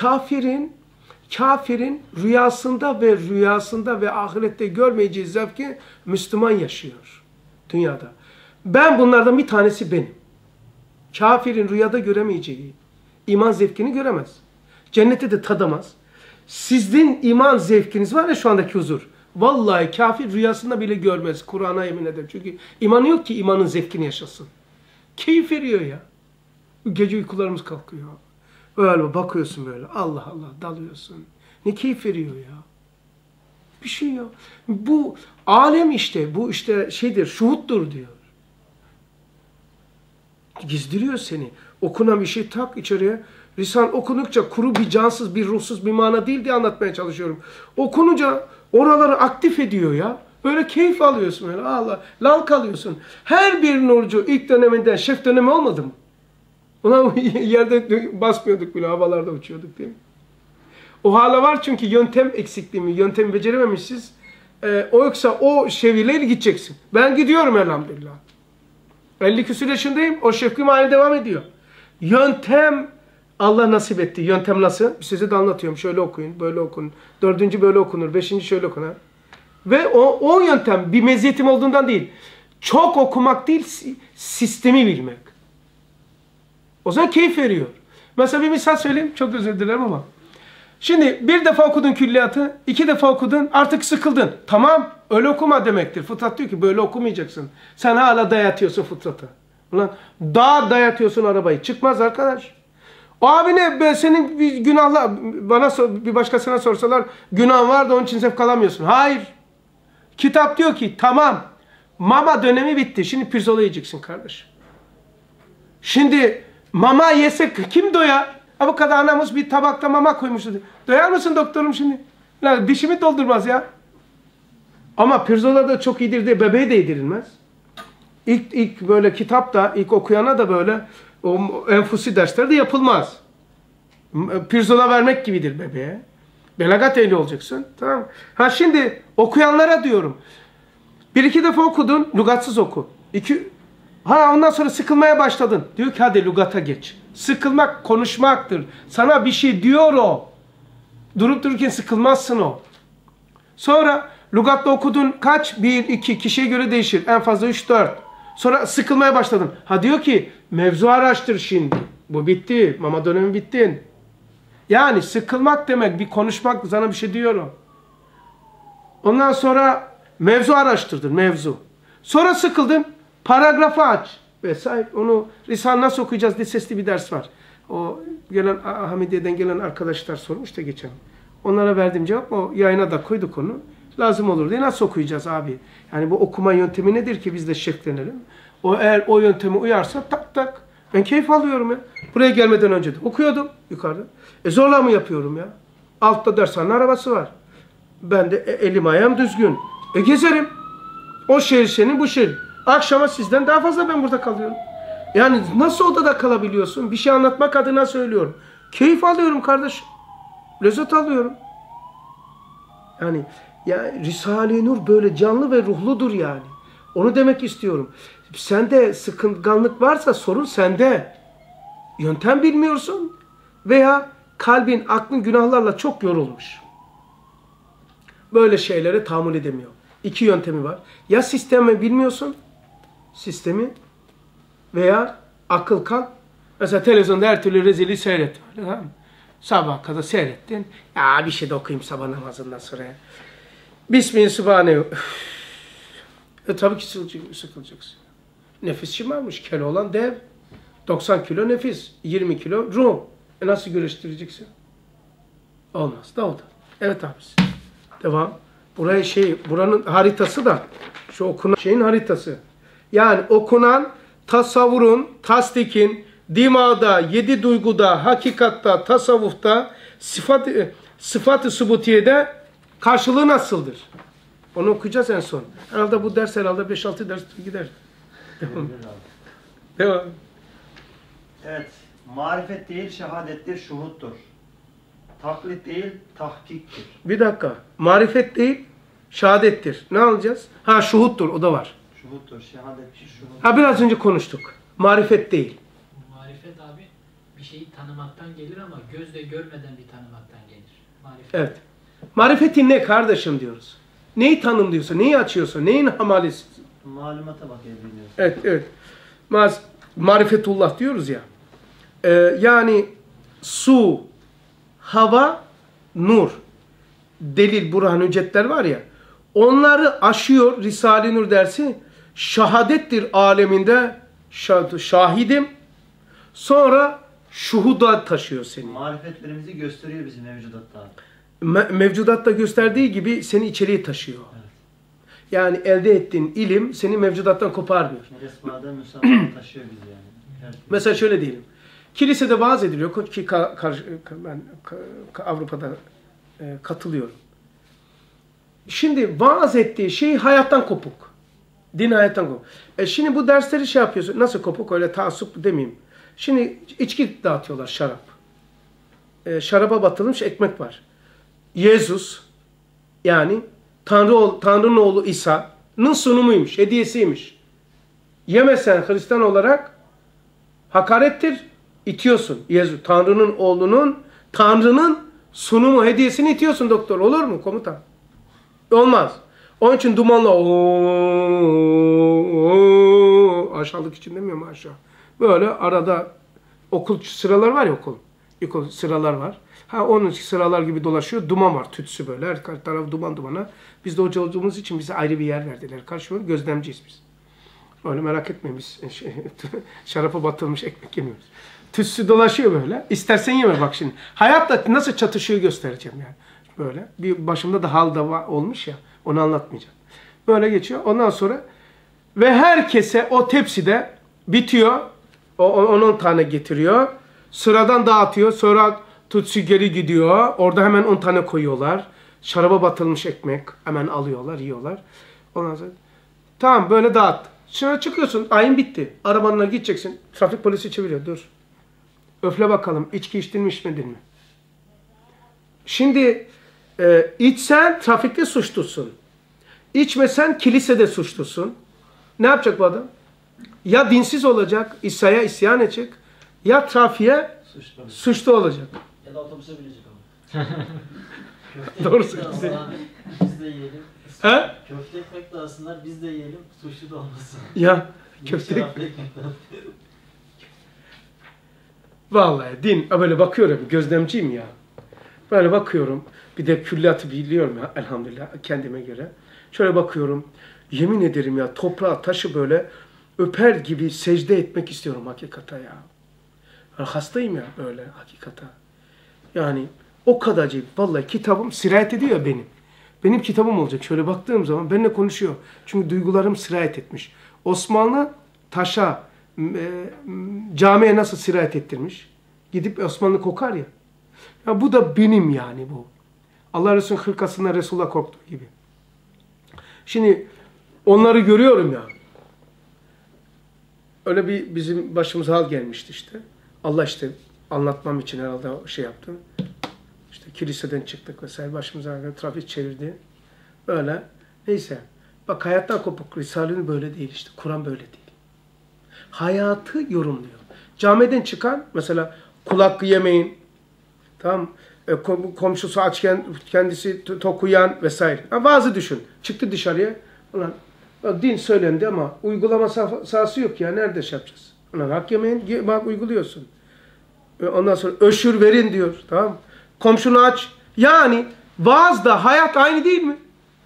kafirin rüyasında ve ahirette görmeyeceği zevki Müslüman yaşıyor dünyada. Ben bunlardan bir tanesi benim. Kafirin rüyada göremeyeceği iman zevkini göremez. Cennette de tadamaz. Sizin iman zevkiniz var ya şu andaki huzur. Vallahi kafir rüyasında bile görmez. Kur'an'a yemin ederim. Çünkü imanı yok ki imanın zevkini yaşasın. Keyif veriyor ya. Gece uykularımız kalkıyor. Böyle bakıyorsun böyle. Allah Allah dalıyorsun. Ne keyif veriyor ya. Bir şey ya. Bu alem işte. Bu işte şeydir. Şuhuttur diyor. Gizdiriyor seni. Okunan bir şey tak içeriye. Risale okudukça kuru bir cansız, bir ruhsuz bir mana değil diye anlatmaya çalışıyorum. Okununca oraları aktif ediyor ya. Böyle keyif alıyorsun böyle. Allah. Lal kalıyorsun. Her bir nurcu ilk döneminden şef dönemi olmadı mı? Ulan yerde basmıyorduk bile. Havalarda uçuyorduk değil mi? O hala var çünkü yöntem eksikliği mi? Yöntemi becerememişsiniz. O yoksa o şeviyle gideceksin. Ben gidiyorum elhamdülillah. 50 küsur yaşındayım. O şefkim aynı devam ediyor. Yöntem Allah nasip etti. Yöntem nasıl? Size de anlatıyorum. Şöyle okuyun, böyle okuyun. 4. böyle okunur, 5. şöyle okunur. Ve o yöntem bir meziyetim olduğundan değil. Çok okumak değil, sistemi bilmek. O zaman keyif veriyor. Mesela bir misal söyleyeyim. Çok özür dilerim ama. Şimdi bir defa okudun külliyatı, 2 defa okudun, artık sıkıldın. Tamam, öyle okuma demektir. Fıtrat diyor ki böyle okumayacaksın. Sen hala dayatıyorsun fıtratı. Ulan daha dayatıyorsun arabayı. Çıkmaz arkadaş. O abi ne? Ben senin bir günahla, bir başkasına sorsalar günah var da onun için zevk alamıyorsun. Hayır. Kitap diyor ki tamam, mama dönemi bitti. Şimdi pirzola yiyeceksin kardeş. Şimdi mama yesek kim doyar? Bu kadar anamız bir tabakta mama koymuştu. Doyar mısın doktorum şimdi? Lan dişimi doldurmaz ya. Ama pirzola da çok iyidir diye bebeğe de yedirilmez. İlk böyle kitapta, ilk okuyana da böyle o enfusi derslerde yapılmaz. Pirzola vermek gibidir bebeğe. Belagat ehli olacaksın. Tamam. Ha şimdi okuyanlara diyorum. 1-2 defa okudun, lügatsız oku. Ondan sonra sıkılmaya başladın. Diyor ki hadi lügata geç. Sıkılmak konuşmaktır. Sana bir şey diyor o. Durup dururken sıkılmazsın o. Sonra lügatta okudun kaç? 1-2 kişiye göre değişir. En fazla 3-4. Sonra sıkılmaya başladın. Ha diyor ki mevzu araştır şimdi. Bu bitti. Mama dönemi bittin. Yani sıkılmak demek bir konuşmak sana bir şey diyor o. Ondan sonra mevzu araştırdın. Mevzu. Sonra sıkıldın. Paragrafı aç. Vesaire. Onu Risale nasıl okuyacağız diye sesli bir ders var. O gelen Hamidiye'den gelen arkadaşlar sormuş da geçen. Onlara verdiğim cevap o yayına da koyduk onu. Lazım olur diye nasıl okuyacağız abi? Yani bu okuma yöntemi nedir ki biz de şeklenelim? Eğer o yönteme uyarsa tak tak. Ben keyif alıyorum ya. Buraya gelmeden önce de okuyordum yukarıda. Zorla mı yapıyorum ya? Altta dershanenin arabası var. Ben de elim ayağım düzgün. Gezerim. O şehir senin, bu şehir. Akşama sizden daha fazla ben burada kalıyorum. Yani nasıl odada kalabiliyorsun? Bir şey anlatmak adına söylüyorum. Keyif alıyorum kardeşim. Lezzet alıyorum. Yani ya Risale-i Nur böyle canlı ve ruhludur yani. Onu demek istiyorum. Sende sıkıntıganlık varsa sorun sende. Yöntem bilmiyorsun veya kalbin, aklın günahlarla çok yorulmuş. Böyle şeylere tahammül edemiyor. 2 yöntemi var. Ya sistemi bilmiyorsun, sistemi veya akıl kalp. Mesela televizyonda her türlü rezili seyret. Tamam mı? Sabah kadar seyrettin. Ya bir şey de okuyayım sabah namazından sonra. Bismillahirrahmanirrahim. Tabii ki sıkılacaksın. Nefis şımarmış. Kilo olan dev. 90 kilo nefis. 20 kilo ruh. Nasıl güreştireceksin? Olmaz. Da o da. Evet abisi. Devam. Buraya buranın haritası da şu okunan şeyin haritası. Yani okunan tasavvurun, tasdikin, dimada, 7 duyguda, hakikatta, tasavvufta, sıfat-ı subutiyede karşılığı nasıldır? Onu okuyacağız en son. Herhalde bu ders 5-6 ders gider. Devam. Devam. Evet. Marifet değil şehadettir, şuhuttur. Taklit değil, tahkiktir. Bir dakika. Marifet değil, şehadettir. Ne alacağız? Ha şuhuttur, o da var. Şuhuttur, şehadettir, şuhuttur. Ha biraz önce konuştuk. Marifet değil. Marifet abi bir şeyi tanımaktan gelir ama gözle görmeden bir tanımaktan gelir. Marifet. Evet. Marifetin ne kardeşim diyoruz. Neyi tanımlıyorsun, neyi açıyorsun, neyin hamalesi? Malumata bakabiliyorsun. Evet, evet. Marifetullah diyoruz ya. Yani su, hava, nur. Delil, burhan, hüccetler var ya. Onları aşıyor Risale-i Nur dersi. Şahadettir aleminde. Şahidim. Sonra şuhuda taşıyor seni. Marifetlerimizi gösteriyor bizim mevcudatta. Mevcudatta gösterdiği gibi seni içeriye taşıyor. Evet. Yani elde ettiğin ilim seni mevcudattan koparmıyor. Esma'da müsamaha taşıyor bizi yani. Evet. Mesela şöyle diyelim. Kilisede vaaz ediliyor ki ben Avrupa'da katılıyorum. Şimdi vaaz ettiği şey hayattan kopuk. Din hayattan kopuk. Şimdi bu dersleri şey yapıyorsun. Nasıl kopuk? Öyle taassup demeyeyim. Şimdi içki dağıtıyorlar, şarap. Şaraba batırılmış ekmek var. Yesus, yani Tanrı'nın oğlu İsa'nın sunumuymuş, hediyesiymiş. Yemesen Hristiyan olarak hakarettir, itiyorsun. Tanrı'nın oğlunun, Tanrı'nın sunumu, hediyesini itiyorsun doktor. Olur mu komutan? Olmaz. Onun için dumanla aşağılık için demiyorum aşağı. Böyle arada okul sıralar var ya okul sıralar var. Onun sıralar gibi dolaşıyor. Duman var. Tütsü böyle. Her taraf duman dumana. Biz de hoca olduğumuz için bize ayrı bir yer verdiler. Karşımda gözlemciyiz biz. Öyle merak etmeyin biz. Şarapa batırılmış ekmek yemiyoruz. Tütsü dolaşıyor böyle. İstersen yeme bak şimdi. Hayatla nasıl çatışıyor göstereceğim yani. Böyle. Bir başımda da hal da olmuş ya. Onu anlatmayacağım. Böyle geçiyor. Ondan sonra ve herkese o tepside bitiyor. O 10 tane getiriyor. Sıradan dağıtıyor. Sonra tütsü geri gidiyor. Orada hemen 10 tane koyuyorlar. Şaraba batırılmış ekmek. Hemen alıyorlar, yiyorlar. Ondan sonra tamam böyle dağıt. Sonra çıkıyorsun. Ayın bitti. Arabanla gideceksin. Trafik polisi çeviriyor. Dur. Öfle bakalım. İçki içtin mi içmedin mi? Şimdi içsen trafikte suçlusun. İçmesen kilisede suçlusun. Ne yapacak bu adam? Ya dinsiz olacak, İsa'ya isyan edecek, ya trafiğe suçlu olacak. Ya da otobüse binecek ama. Doğru söylüyorsun. Biz de yiyelim. He? Köfte ekmek dağılsınlar, biz de yiyelim, suçlu da olmasın. Ya köfte ekmek. Vallahi din, böyle bakıyorum, gözlemciyim ya. Böyle bakıyorum, bir de külliyatı biliyorum ya elhamdülillah kendime göre. Şöyle bakıyorum, yemin ederim ya toprağa, taşı böyle öper gibi secde etmek istiyorum hakikata ya. Hastayım ya böyle hakikata. Yani o kadar acayip. Vallahi kitabım sirayet ediyor benim. Benim kitabım olacak. Şöyle baktığım zaman benimle konuşuyor. Çünkü duygularım sirayet etmiş. Osmanlı taşa, camiye nasıl sirayet ettirmiş? Gidip Osmanlı kokar ya. Ya bu da benim yani bu. Allah Resulü'nün hırkasında Resulullah korktuğu gibi. Şimdi onları görüyorum ya. Öyle bir bizim başımıza hal gelmişti işte. Allah işte anlatmam için herhalde şey yaptı. İşte kiliseden çıktık vesaire başımıza trafik çevirdi. Öyle. Neyse. Bak hayattan kopuk Risale'nin böyle değil işte. Kur'an böyle değil. Hayatı yorumluyor. Camiden çıkan mesela kul hakkı yemeyin. Tamam. Komşusu açken kendisi tok uyan vesaire. Bazı düşün. Çıktı dışarıya. Ulan din söylendi ama uygulama sahası yok ya. Nerede şey yapacağız? Ulan hak yemeyin. Bak uyguluyorsun. Ondan sonra öşür verin diyor. Tamam. Komşunu aç. Yani vaazda hayat aynı değil mi?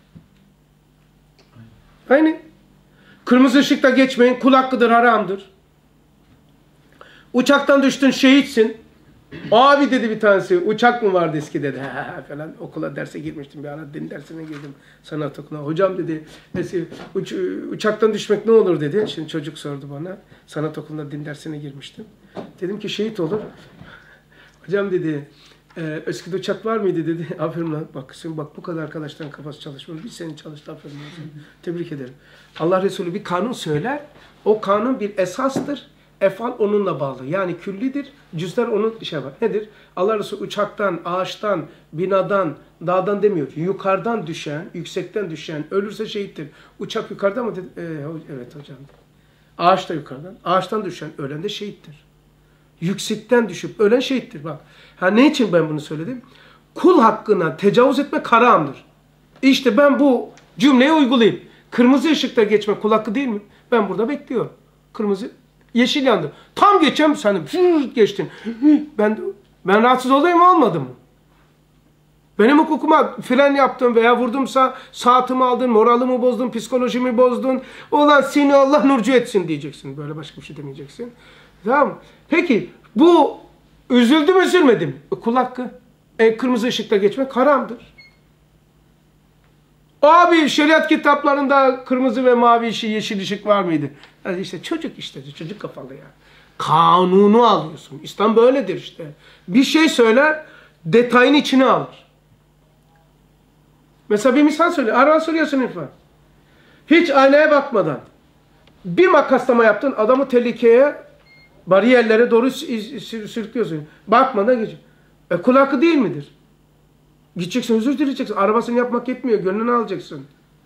Aynı. Kırmızı ışıkta geçmeyin. Kul hakkıdır, haramdır. Uçaktan düştün, şehitsin. Abi dedi bir tanesi, uçak mı vardı eski dedi. Falan okula derse girmiştim bir ara, din dersine girdim sanat okuluna. Hocam dedi, uçaktan düşmek ne olur dedi. Şimdi çocuk sordu bana, sanat okulunda din dersine girmiştim. Dedim ki şehit olur. Hocam dedi, eskide uçak var mıydı dedi. Aferin lan, bak bu kadar arkadaşların kafası çalışmadı. Bir sene çalıştı, aferin lan. Tebrik ederim. Allah Resulü bir kanun söyler, o kanun bir esastır. Efal onunla bağlı. Yani küllidir. Cüzler onun şey var. Nedir? Allah Resulü uçaktan, ağaçtan, binadan, dağdan demiyor. Yukarıdan düşen, yüksekten düşen, ölürse şehittir. Uçak yukarıda mı dedi? Evet hocam. Ağaç da yukarıdan. Ağaçtan düşen, ölen de şehittir. Yüksekten düşüp ölen şehittir. Bak. Ne için ben bunu söyledim? Kul hakkına tecavüz etmek haramdır. İşte ben bu cümleyi uygulayayım. Kırmızı ışıkta geçmek kul hakkı değil mi? Ben burada bekliyorum. Kırmızı yeşil yandı. Tam geçeceğim sen geçtin. Ben rahatsız olayım mı olmadı mı? Benim hukukuma fren yaptın veya vurdumsa saatimi aldın, moralimi bozdun, psikolojimi bozdun. Ulan seni Allah nurcu etsin diyeceksin. Böyle başka bir şey demeyeceksin. Tamam mı? Peki bu üzüldü mü üzülmedi mi? Kul hakkı. Kırmızı ışıkta geçmek haramdır. Abi şeriat kitaplarında kırmızı ve mavi ışık, yeşil ışık var mıydı? Yani işte çocuk kafalı ya. Kanunu alıyorsun. İslam böyledir işte. Bir şey söyler, detayın içine alır. Mesela bir misal söyle. Arvan soruyorsun İrfan. Hiç aynaya bakmadan bir makaslama yaptın, adamı tehlikeye, bariyerlere doğru sürüklüyorsun. Bakmadan geçiyor. Kul hakkı değil midir? Gideceksin, özür dileyeceksin. Arabasını yapmak yetmiyor, gönlünü alacaksın.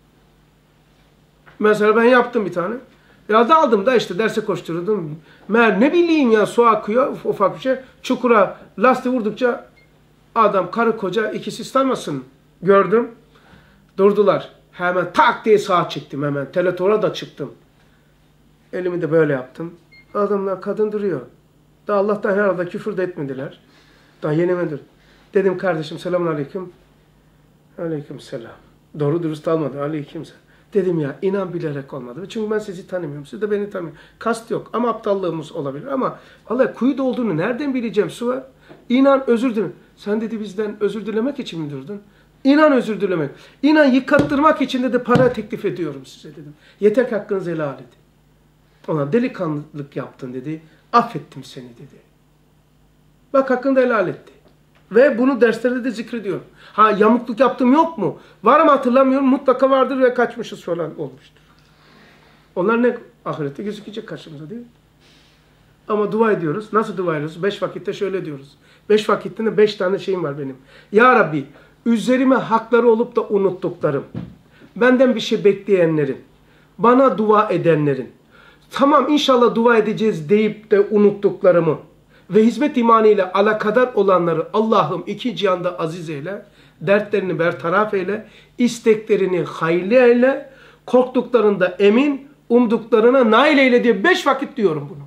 Mesela ben yaptım bir tane. Ya daldım da işte derse koşturdum. Meğer ne bileyim ya, su akıyor ufak bir şey. Çukura lastiği vurdukça adam, karı koca ikisi istermesin. Gördüm. Durdular. Hemen tak diye sağa çektim hemen. Teletora da çıktım. Elimi de böyle yaptım. Adamlar, kadın duruyor. Daha Allah'tan herhalde küfür de etmediler. Daha yeni mi dur? Dedim kardeşim selamünaleyküm. Aleyküm selam. Doğru dürüst almadı. Aleyküm selam. Dedim ya, inan bilerek olmadı. Çünkü ben sizi tanımıyorum. Siz de beni tanımıyorsunuz. Kast yok ama aptallığımız olabilir. Ama vallahi kuyuda olduğunu nereden bileceğim? Su var. İnan özür dilerim. Sen dedi bizden özür dilemek için mi durdun? İnan özür dilemek. İnan yıkattırmak için de para teklif ediyorum size dedim. Yeter ki hakkınızı helal edin. Ona delikanlılık yaptın dedi. Affettim seni dedi. Bak, hakkını da helal etti. Ve bunu derslerde de zikrediyorum. Ha, yamukluk yaptım yok mu? Var mı hatırlamıyorum. Mutlaka vardır ve kaçmışız falan olmuştur. Onlar ne? Ahirette gözükecek karşımıza değil mi? Ama dua ediyoruz. Nasıl dua ediyoruz? 5 vakitte şöyle diyoruz. 5 vakitte de 5 tane şeyim var benim. Ya Rabbi, üzerime hakları olup da unuttuklarım, benden bir şey bekleyenlerin, bana dua edenlerin, tamam inşallah dua edeceğiz deyip de unuttuklarımı ve hizmet imanıyla alakadar olanları Allah'ım iki cihanda aziz eyle, dertlerini bertaraf eyle, isteklerini hayırlı eyle, korktuklarında emin, umduklarına nail eyle diye 5 vakit diyorum bunu.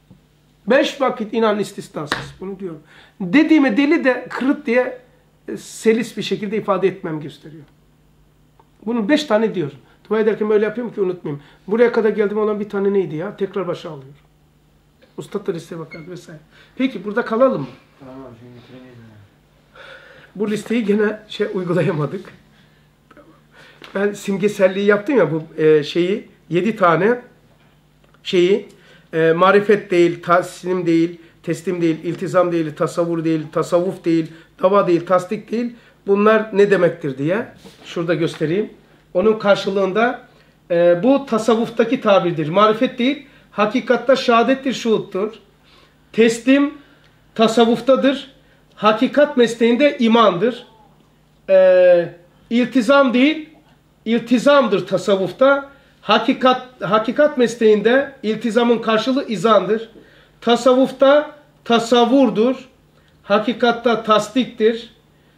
5 vakit, inan istisnasız bunu diyorum. Dediğime deli de kırıt diye selis bir şekilde ifade etmem gösteriyor. Bunun 5 tane diyorum. Dua ederken böyle yapıyorum ki unutmayayım. Buraya kadar geldim olan bir tane neydi ya? Tekrar başa alıyorum. Ustad da listeye bakar vesaire. Peki burada kalalım mı? Tamam abi, şimdi bitiremeyiz mi? Bu listeyi gene uygulayamadık. Ben simgeselliği yaptım ya, bu 7 tane şeyi, marifet değil, taslim değil, teslim değil, iltizam değil, tasavvur değil, tasavvuf değil, dava değil, tasdik değil. Bunlar ne demektir diye şurada göstereyim. Onun karşılığında bu tasavvuftaki tabirdir. Marifet değil, hakikatta şehadettir, şuhuttur. Teslim tasavvuftadır. Hakikat mesleğinde imandır. İltizam değil, iltizamdır tasavvufta. Hakikat mesleğinde iltizamın karşılığı izandır. Tasavvufta tasavvurdur. Hakikatta tasdiktir.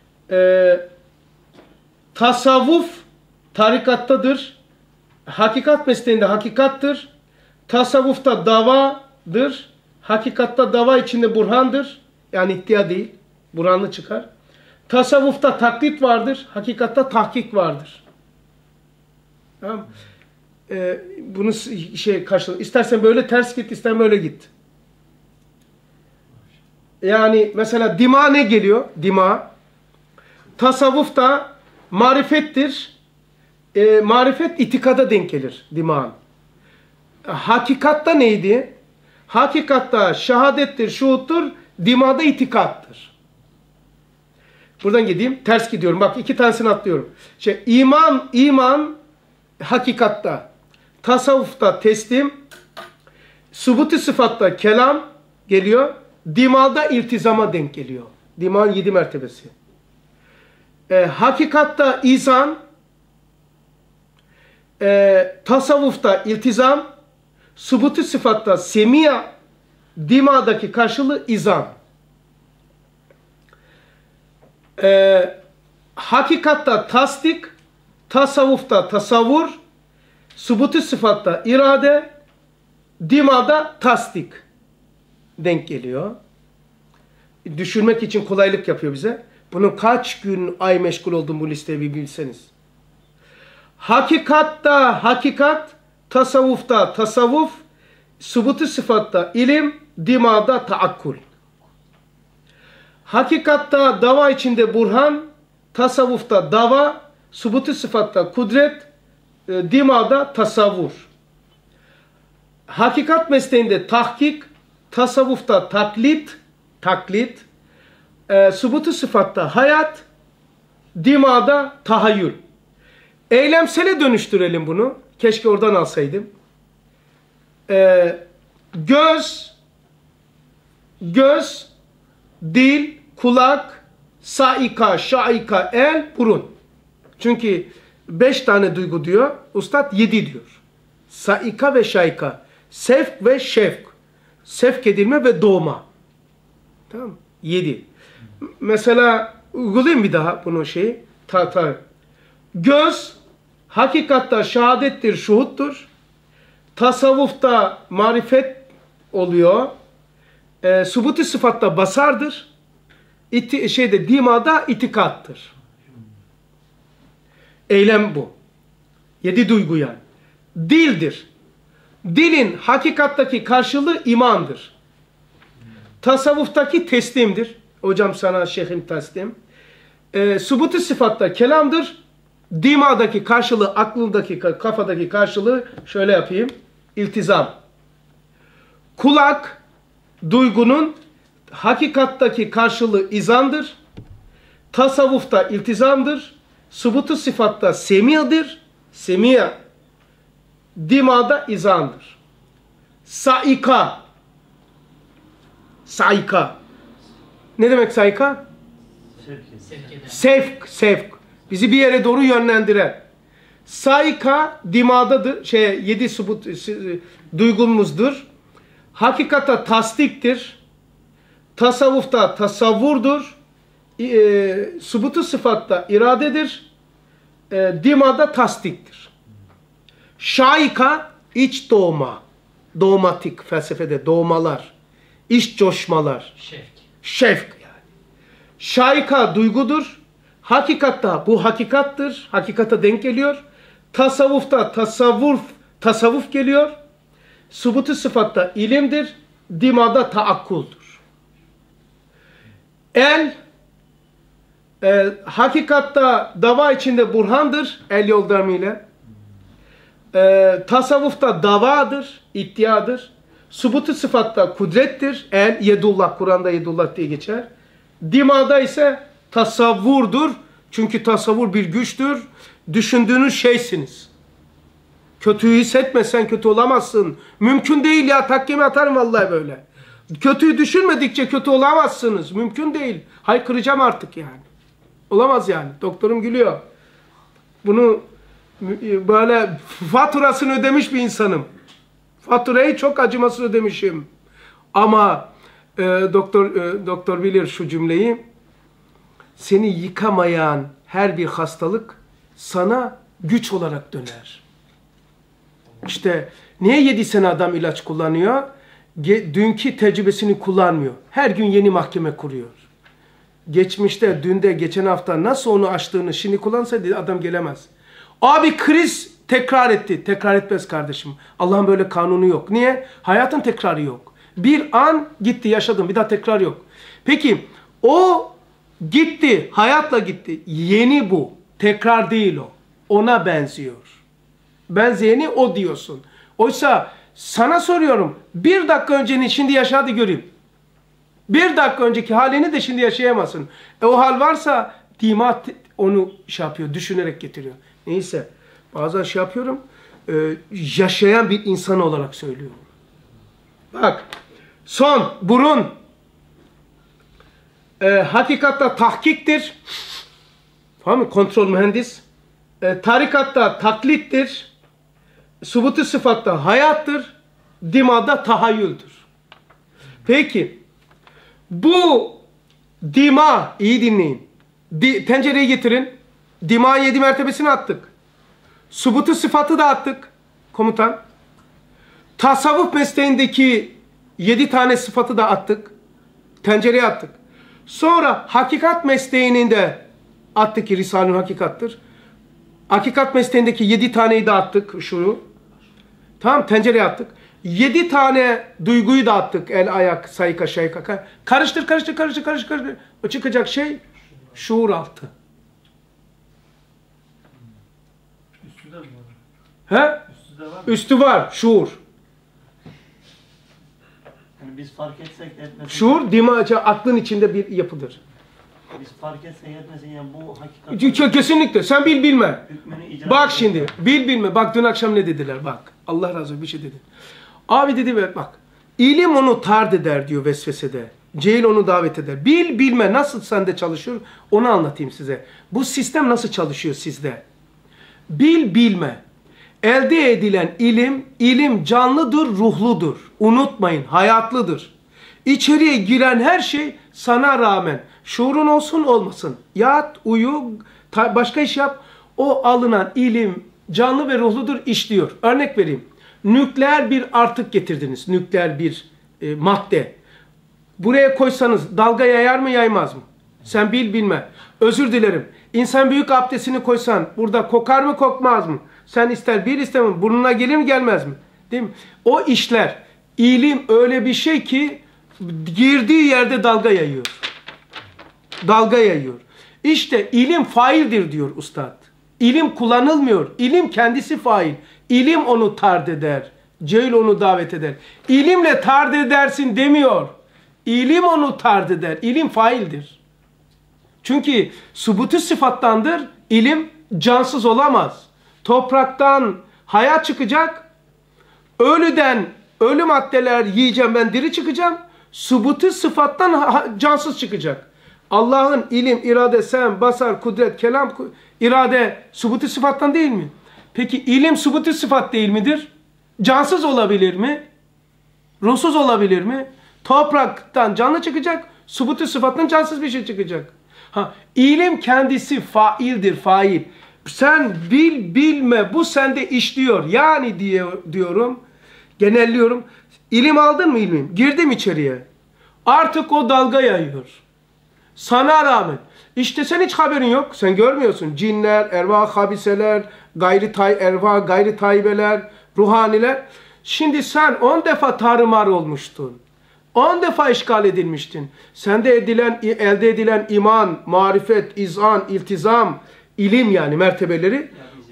Tasavvuf tarikattadır. Hakikat mesleğinde hakikattır. Tasavvufta davadır. Hakikatta dava içinde burhandır. Yani iddia değil. Burhanlı çıkar. Tasavvufta taklit vardır. Hakikatta tahkik vardır. Tamam. Bunu karşılığı. İstersen böyle ters git, istersen böyle git. Yani mesela dima ne geliyor? Dima. Tasavvufta marifettir. Marifet itikada denk gelir dimağın. Hakikatta neydi? Hakikatta şehadettir, şuhuttur. Dimada itikattır. Buradan gideyim. Ters gidiyorum. Bak, 2 tanesini atlıyorum. İman hakikatta. Tasavvufta teslim. Subut-i sıfatta kelam geliyor. Dimada iltizama denk geliyor. Dimağın 7 mertebesi. Hakikatta izan. Tasavvufta iltizam. Subut-i sıfatta semiya. Dimadaki karşılığı izan. Hakikatta tasdik. Tasavvufta tasavvur. Subut-i sıfatta irade. Dimada tasdik denk geliyor. Düşünmek için kolaylık yapıyor bize. Bunun kaç gün, ay meşgul oldum bu listeyi bir bilseniz. Hakikatta hakikat, tasavvufta tasavvuf, subut-i sıfatta ilim, dimada taakkul. Hakikatta dava içinde burhan, tasavvufta dava, subut-i sıfatta kudret, dimada tasavvur. Hakikat mesleğinde tahkik, tasavvufta taklit, subut-u sıfatta hayat, dimada tahayyül. Eylemsele dönüştürelim bunu. Keşke oradan alsaydım. Göz, dil, kulak, saika, şaika, el, burun. Çünkü 5 tane duygu diyor. Ustad 7 diyor. Saika ve şaika. Sevk ve şevk. Sevk edilme ve doğma. Tamam mı? 7. Mesela uygulayayım bir daha bunu şeyi. Göz hakikatta şehadettir, şuhuttur. Tasavvufta marifet oluyor. Subuti sıfatta basardır. Dimada itikattır. Eylem bu. 7 duygu yani. Dildir. Dilin hakikattaki karşılığı imandır. Tasavvuftaki teslimdir. Hocam sana şeyhim teslim. Subuti sıfatta kelamdır. Dimadaki karşılığı, aklındaki, kafadaki karşılığı şöyle yapayım. İltizam. Kulak, duygunun hakikattaki karşılığı izandır. Tasavvufta iltizamdır. Subutu sıfatta semiyadır. Semiya. Dimada izandır. Saika. Saika. Ne demek saika? Sevk. Bizi bir yere doğru yönlendiren. Saika dimadadır. 7 subut duygumuzdur. Hakikata tasdiktir. Tasavvufta tasavvurdur. Subutu sıfatta iradedir. Dimada tasdiktir. Şaika iç doğma. Doğmatik felsefede doğmalar. İç coşmalar. Şevk yani. Şaika duygudur. Hakikatta bu hakikattır. Hakikata denk geliyor. Tasavvufta tasavvuf geliyor. Subutu sıfatta ilimdir. Dimada taakkuldur. El hakikatta dava içinde burhandır. El yordamıyla. Tasavvufta davadır. İddiadır. Subutu sıfatta kudrettir. El yedullah. Kur'an'da yedullah diye geçer. Dimada ise tasavvurdur. Çünkü tasavvur bir güçtür. Düşündüğünüz şeysiniz. Kötüyü hissetmesen kötü olamazsın. Mümkün değil ya. Takkemi atarım vallahi böyle. Kötüyü düşünmedikçe kötü olamazsınız. Mümkün değil. Haykıracağım artık yani. Olamaz yani. Doktorum gülüyor. Bunu böyle faturasını ödemiş bir insanım. Faturayı çok acımasız ödemişim. Ama doktor bilir şu cümleyi. Seni yıkamayan her bir hastalık sana güç olarak döner. İşte niye 7 sene adam ilaç kullanıyor? Dünkü tecrübesini kullanmıyor. Her gün yeni mahkeme kuruyor. Geçmişte, dünde, geçen hafta nasıl onu açtığını şimdi kullansaydı adam gelemez. Abi kriz tekrar etti. Tekrar etmez kardeşim. Allah'ın böyle kanunu yok. Niye? Hayatın tekrarı yok. Bir an gitti, yaşadım. Bir daha tekrar yok. Peki o gitti, hayatla gitti. Yeni bu. Tekrar değil o. Ona benziyor. Benzeyeni o diyorsun. Oysa sana soruyorum. 1 dakika öncenin şimdi yaşadı göreyim. 1 dakika önceki halini de şimdi yaşayamazsın. O hal varsa dima onu yapıyor, düşünerek getiriyor. Neyse. Bazen yapıyorum. Yaşayan bir insan olarak söylüyorum. Bak. Son. Burun. Hakikatta tahkiktir. Tamam mı? Kontrol mühendis. Tarikatta taklittir. Subutu sıfatta hayattır. Dimada tahayyüldür. Peki. Bu dima, iyi dinleyin. Tencereyi getirin. Dima'nın 7 mertebesini attık. Subutu sıfatı da attık. Komutan. Tasavvuf mesleğindeki 7 tane sıfatı da attık. Tencereye attık. Sonra hakikat mesleğinin de attık ki Risale-i Hakikat'tır. Hakikat mesleğindeki 7 taneyi de attık. Şunu. Tamam, tencereye attık. 7 tane duyguyu da attık. El, ayak, sayka, şayka. Karıştır. O çıkacak şey şuur altı. Üstü de mi var? He? Üstü de var mı? Üstü var. Şuur. Yani biz fark etsek de etmesek. Şuur, dimaca, aklın içinde bir yapıdır. Biz fark etsen etmesin yani bu hakikat. Kesinlikle. Sen bil bilme. Hükmünü icra Bak ediyor. şimdi. Bil bilme. Bak dün akşam ne dediler bak. Allah razı olsun bir şey dedi. Abi dedi bak. İlim onu tard eder diyor vesvesede. Cehil onu davet eder. Bil bilme nasıl sende çalışıyor onu anlatayım size. Bu sistem nasıl çalışıyor sizde? Bil bilme. Elde edilen ilim canlıdır, ruhludur. Unutmayın, hayatlıdır. İçeriye giren her şey sana rağmen, şuurun olsun olmasın, yat, uyu, başka iş yap, o alınan ilim canlı ve ruhludur, işliyor. Örnek vereyim. Nükleer bir artık getirdiniz, nükleer bir madde. Buraya koysanız dalga yayar mı yaymaz mı? Sen bil bilme. Özür dilerim. İnsan büyük abdestini koysan burada kokar mı kokmaz mı? Sen ister bil istemem. Burnuna gelir mi gelmez mi? Değil mi? O işler. İlim öyle bir şey ki girdiği yerde dalga yayıyor. Dalga yayıyor. İşte ilim faildir diyor ustad. İlim kullanılmıyor. İlim kendisi fail. İlim onu tard eder. Cehil onu davet eder. İlimle tard edersin demiyor. İlim onu tard eder. İlim faildir. Çünkü subutu sıfattandır. İlim cansız olamaz. Topraktan hayat çıkacak. Ölüden ölü maddeler yiyeceğim ben diri çıkacağım. Subutu sıfattan cansız çıkacak. Allah'ın ilim, irade, sem, basar, kudret, kelam, irade subutu sıfattan değil mi? Peki ilim subutu sıfat değil midir? Cansız olabilir mi? Ruhsuz olabilir mi? Topraktan canlı çıkacak, subutu sıfattan cansız bir şey çıkacak. İlim kendisi faildir, fail. Sen bil bilme bu sende işliyor. Yani diyorum, genelliyorum. İlim aldın mı ilmim? Girdim içeriye. Artık o dalga yayıyor. Sana rağmen. İşte sen hiç haberin yok. Sen görmüyorsun. Cinler, ervah habiseler, gayri taybeler, ruhaniler. Şimdi sen 10 defa tarumar olmuştun. 10 defa işgal edilmiştin. Sende elde edilen iman, marifet, izan, iltizam, ilim yani mertebeleri.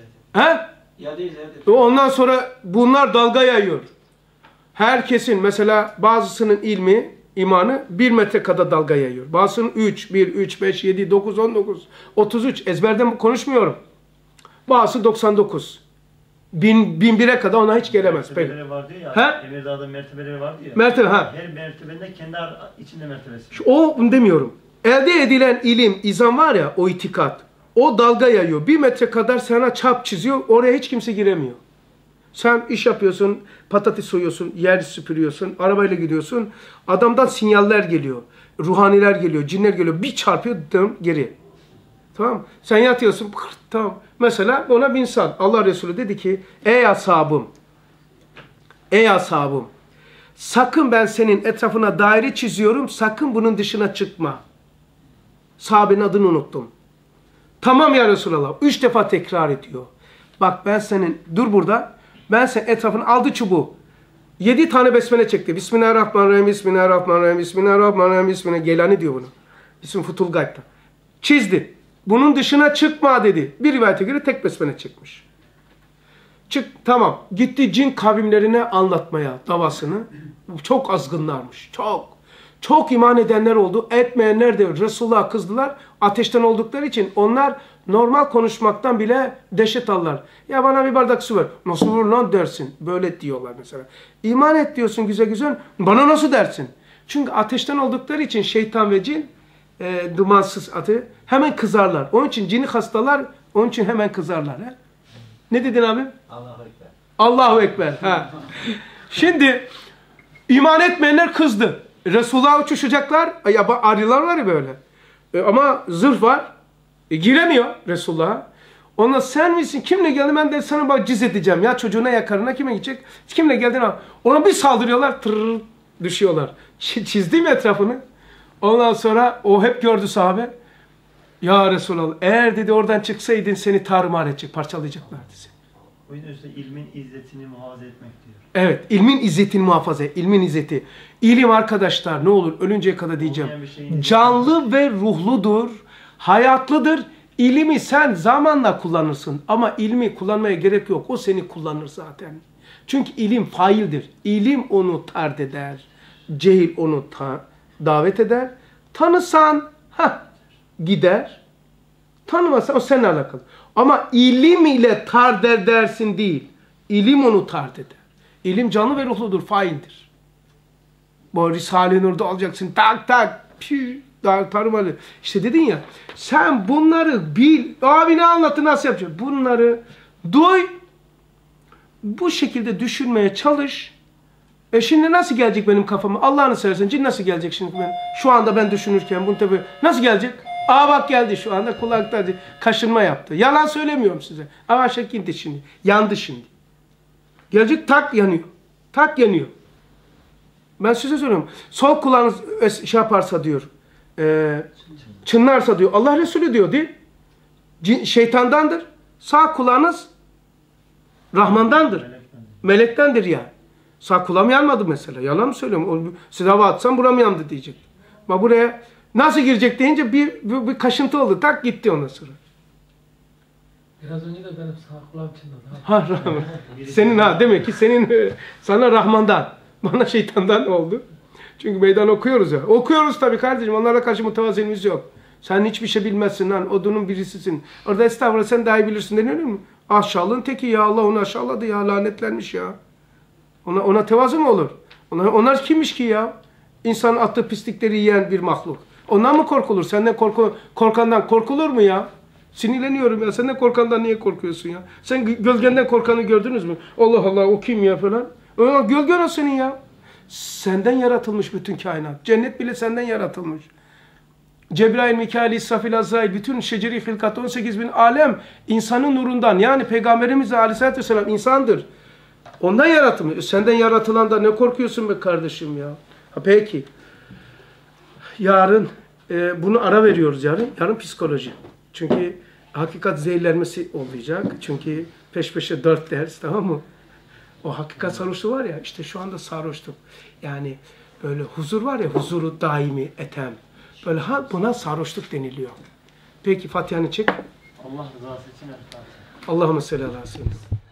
Ondan sonra bunlar dalga yayıyor. Herkesin mesela bazısının ilmi, imanı 1 metre kadar dalga yayıyor. Bazısının 3, 1, 3, 5, 7, 9, 19, 33. Ezberden konuşmuyorum. Bazısı 99. 1001'e kadar ona hiç gelemez. Mertebeleri var diyor ya. Emirdağ'da mertebeleri var diyor. Mertebe, Her mertebende kendi içinde mertebesi. O demiyorum. Elde edilen ilim, izan var ya o itikat. O dalga yayıyor. 1 metre kadar sana çap çiziyor. Oraya hiç kimse giremiyor. Sen iş yapıyorsun, patates soyuyorsun, yer süpürüyorsun, arabayla gidiyorsun. Adamdan sinyaller geliyor. Ruhaniler geliyor, cinler geliyor. Bir çarpıyor geri. Tamam. Sen yatıyorsun. Tamam. Mesela ona bir insan. Allah Resulü dedi ki ey ashabım. Ey ashabım. Sakın ben senin etrafına daire çiziyorum. Sakın bunun dışına çıkma. Sahabenin adını unuttum. Tamam ya Resulallah. 3 defa tekrar ediyor. Bak ben senin dur burada. Ben senin etrafını aldı çubuğu. 7 tane besmele çekti. Bismillahirrahmanirrahim. Bismillahirrahmanirrahim. Bismillahirrahmanirrahim. Bismillah. Gelani diyor bunu. İsmi Futul Gayb'da. Çizdi. Bunun dışına çıkma dedi. Bir rivayete göre tek besmele çekmiş. Çık tamam. Gitti cin kavimlerine anlatmaya davasını. Çok azgınlarmış. Çok. Çok iman edenler oldu. Etmeyenler de Resulullah'a kızdılar. Ateşten oldukları için onlar normal konuşmaktan bile dehşet alırlar. Ya bana bir bardak su ver. Nasıl olur lan dersin. Böyle diyorlar mesela. İman et diyorsun güzel güzel. Bana nasıl dersin? Çünkü ateşten oldukları için şeytan ve cin dumansız adı hemen kızarlar. Onun için cini hastalar onun için hemen kızarlar. He? Ne dedin abi? Allahu Ekber. Allahu Ekber. Ha. Şimdi iman etmeyenler kızdı. Resulullah'a uçuşacaklar. Arılar var ya böyle. Ama zırh var. Giremiyor Resulullah'a. Ona sen misin? Kimle geldin? Ben de sana bak ciz edeceğim. Ya çocuğuna ya karına kime gidecek? Kimle geldin? Ona bir saldırıyorlar. Tırr, düşüyorlar. Çizdi mi etrafını? Ondan sonra o hep gördü sahabe. Ya Resulallah eğer dedi oradan çıksaydın seni tarumar edecek, parçalayacaklardı seni. O yüzden işte ilmin izzetini muhafaza etmek diyor. Evet, ilmin izzetini muhafaza et, ilmin izzeti. İlim arkadaşlar ne olur ölünceye kadar diyeceğim. Canlı ve ruhludur, hayatlıdır. İlimi sen zamanla kullanırsın ama ilmi kullanmaya gerek yok. O seni kullanır zaten. Çünkü ilim faildir. İlim onu tard eder. Cehil onu davet eder. Tanısan, gider. Tanımazsan o seninle alakalı. Ama ilim ile tard edersin değil. İlim onu tard eder. İlim canlı ve ruhludur, faildir. Bu Risale-i Nur'da alacaksın. Tak tak. Tarımalı. İşte dedin ya. Sen bunları bil. Abi ne anlattı, nasıl yapacaksın? Bunları duy. Bu şekilde düşünmeye çalış. Şimdi nasıl gelecek benim kafama? Allah'ını seversen cin nasıl gelecek şimdi ben? Şu anda ben düşünürken bunu tabii nasıl gelecek? Bak geldi şu anda kulakta kaşınma yaptı. Yalan söylemiyorum size. Ama şekilde şimdi. Yandı şimdi. Gelecek tak yanıyor. Tak yanıyor. Ben size söylüyorum. Sol kulağınız şey yaparsa diyor. Çınlarsa diyor. Allah Resulü diyor değil. Şeytandandır. Sağ kulağınız Rahmandandır. Melektendir yani. Sağ kulağım yanmadı mesela. Yalan mı söylüyorum? Size hava atsam buram yandı diyecek. Ama buraya nasıl girecek deyince bir kaşıntı oldu. Tak gitti ondan sonra. Biraz önce de benim sağ kulağım çınladı. Ha Rahman. Senin demek ki sana Rahman'dan. Bana şeytandan oldu. Çünkü meydan okuyoruz ya. Okuyoruz tabii kardeşim. Onlara karşı mütevaziliğimiz yok. Sen hiçbir şey bilmezsin lan. Odunun birisisin. Orada estağfurullah sen daha iyi bilirsin deniyor mu? Aşağılığın teki ya. Allah onu aşağıladı ya. Lanetlenmiş ya. Ona tevazu mu olur? Onlar kimmiş ki ya? İnsanın attığı pislikleri yiyen bir mahluk. Ondan mı korkulur? Senden korkandan korkulur mu ya? Sinirleniyorum ya. Senden korkandan niye korkuyorsun ya? Sen gölgenden korkanı gördünüz mü? Allah Allah o kim ya falan. Gölgen o senin ya. Senden yaratılmış bütün kainat. Cennet bile senden yaratılmış. Cebrail, Mikail, İsrafil, Azrail, bütün şeceri hilkat 18.000 alem insanın nurundan. Yani Peygamberimiz Aleyhisselatü Vesselam insandır. Ondan yaratılmış. Senden yaratılan da ne korkuyorsun be kardeşim ya? Peki. Yarın bunu ara veriyoruz yarın. Yarın psikoloji. Çünkü hakikat zehirlenmesi olacak. Çünkü peş peşe 4 ders, tamam mı? O hakikat sarhoşluğu var ya, işte şu anda sarhoşluk. Yani böyle huzur var ya, huzuru daimi, etem. Böyle buna sarhoşluk deniliyor. Peki Fatiha'nı çek. Allah rızası için el Fatiha. Allahümme salli ala seyyidina.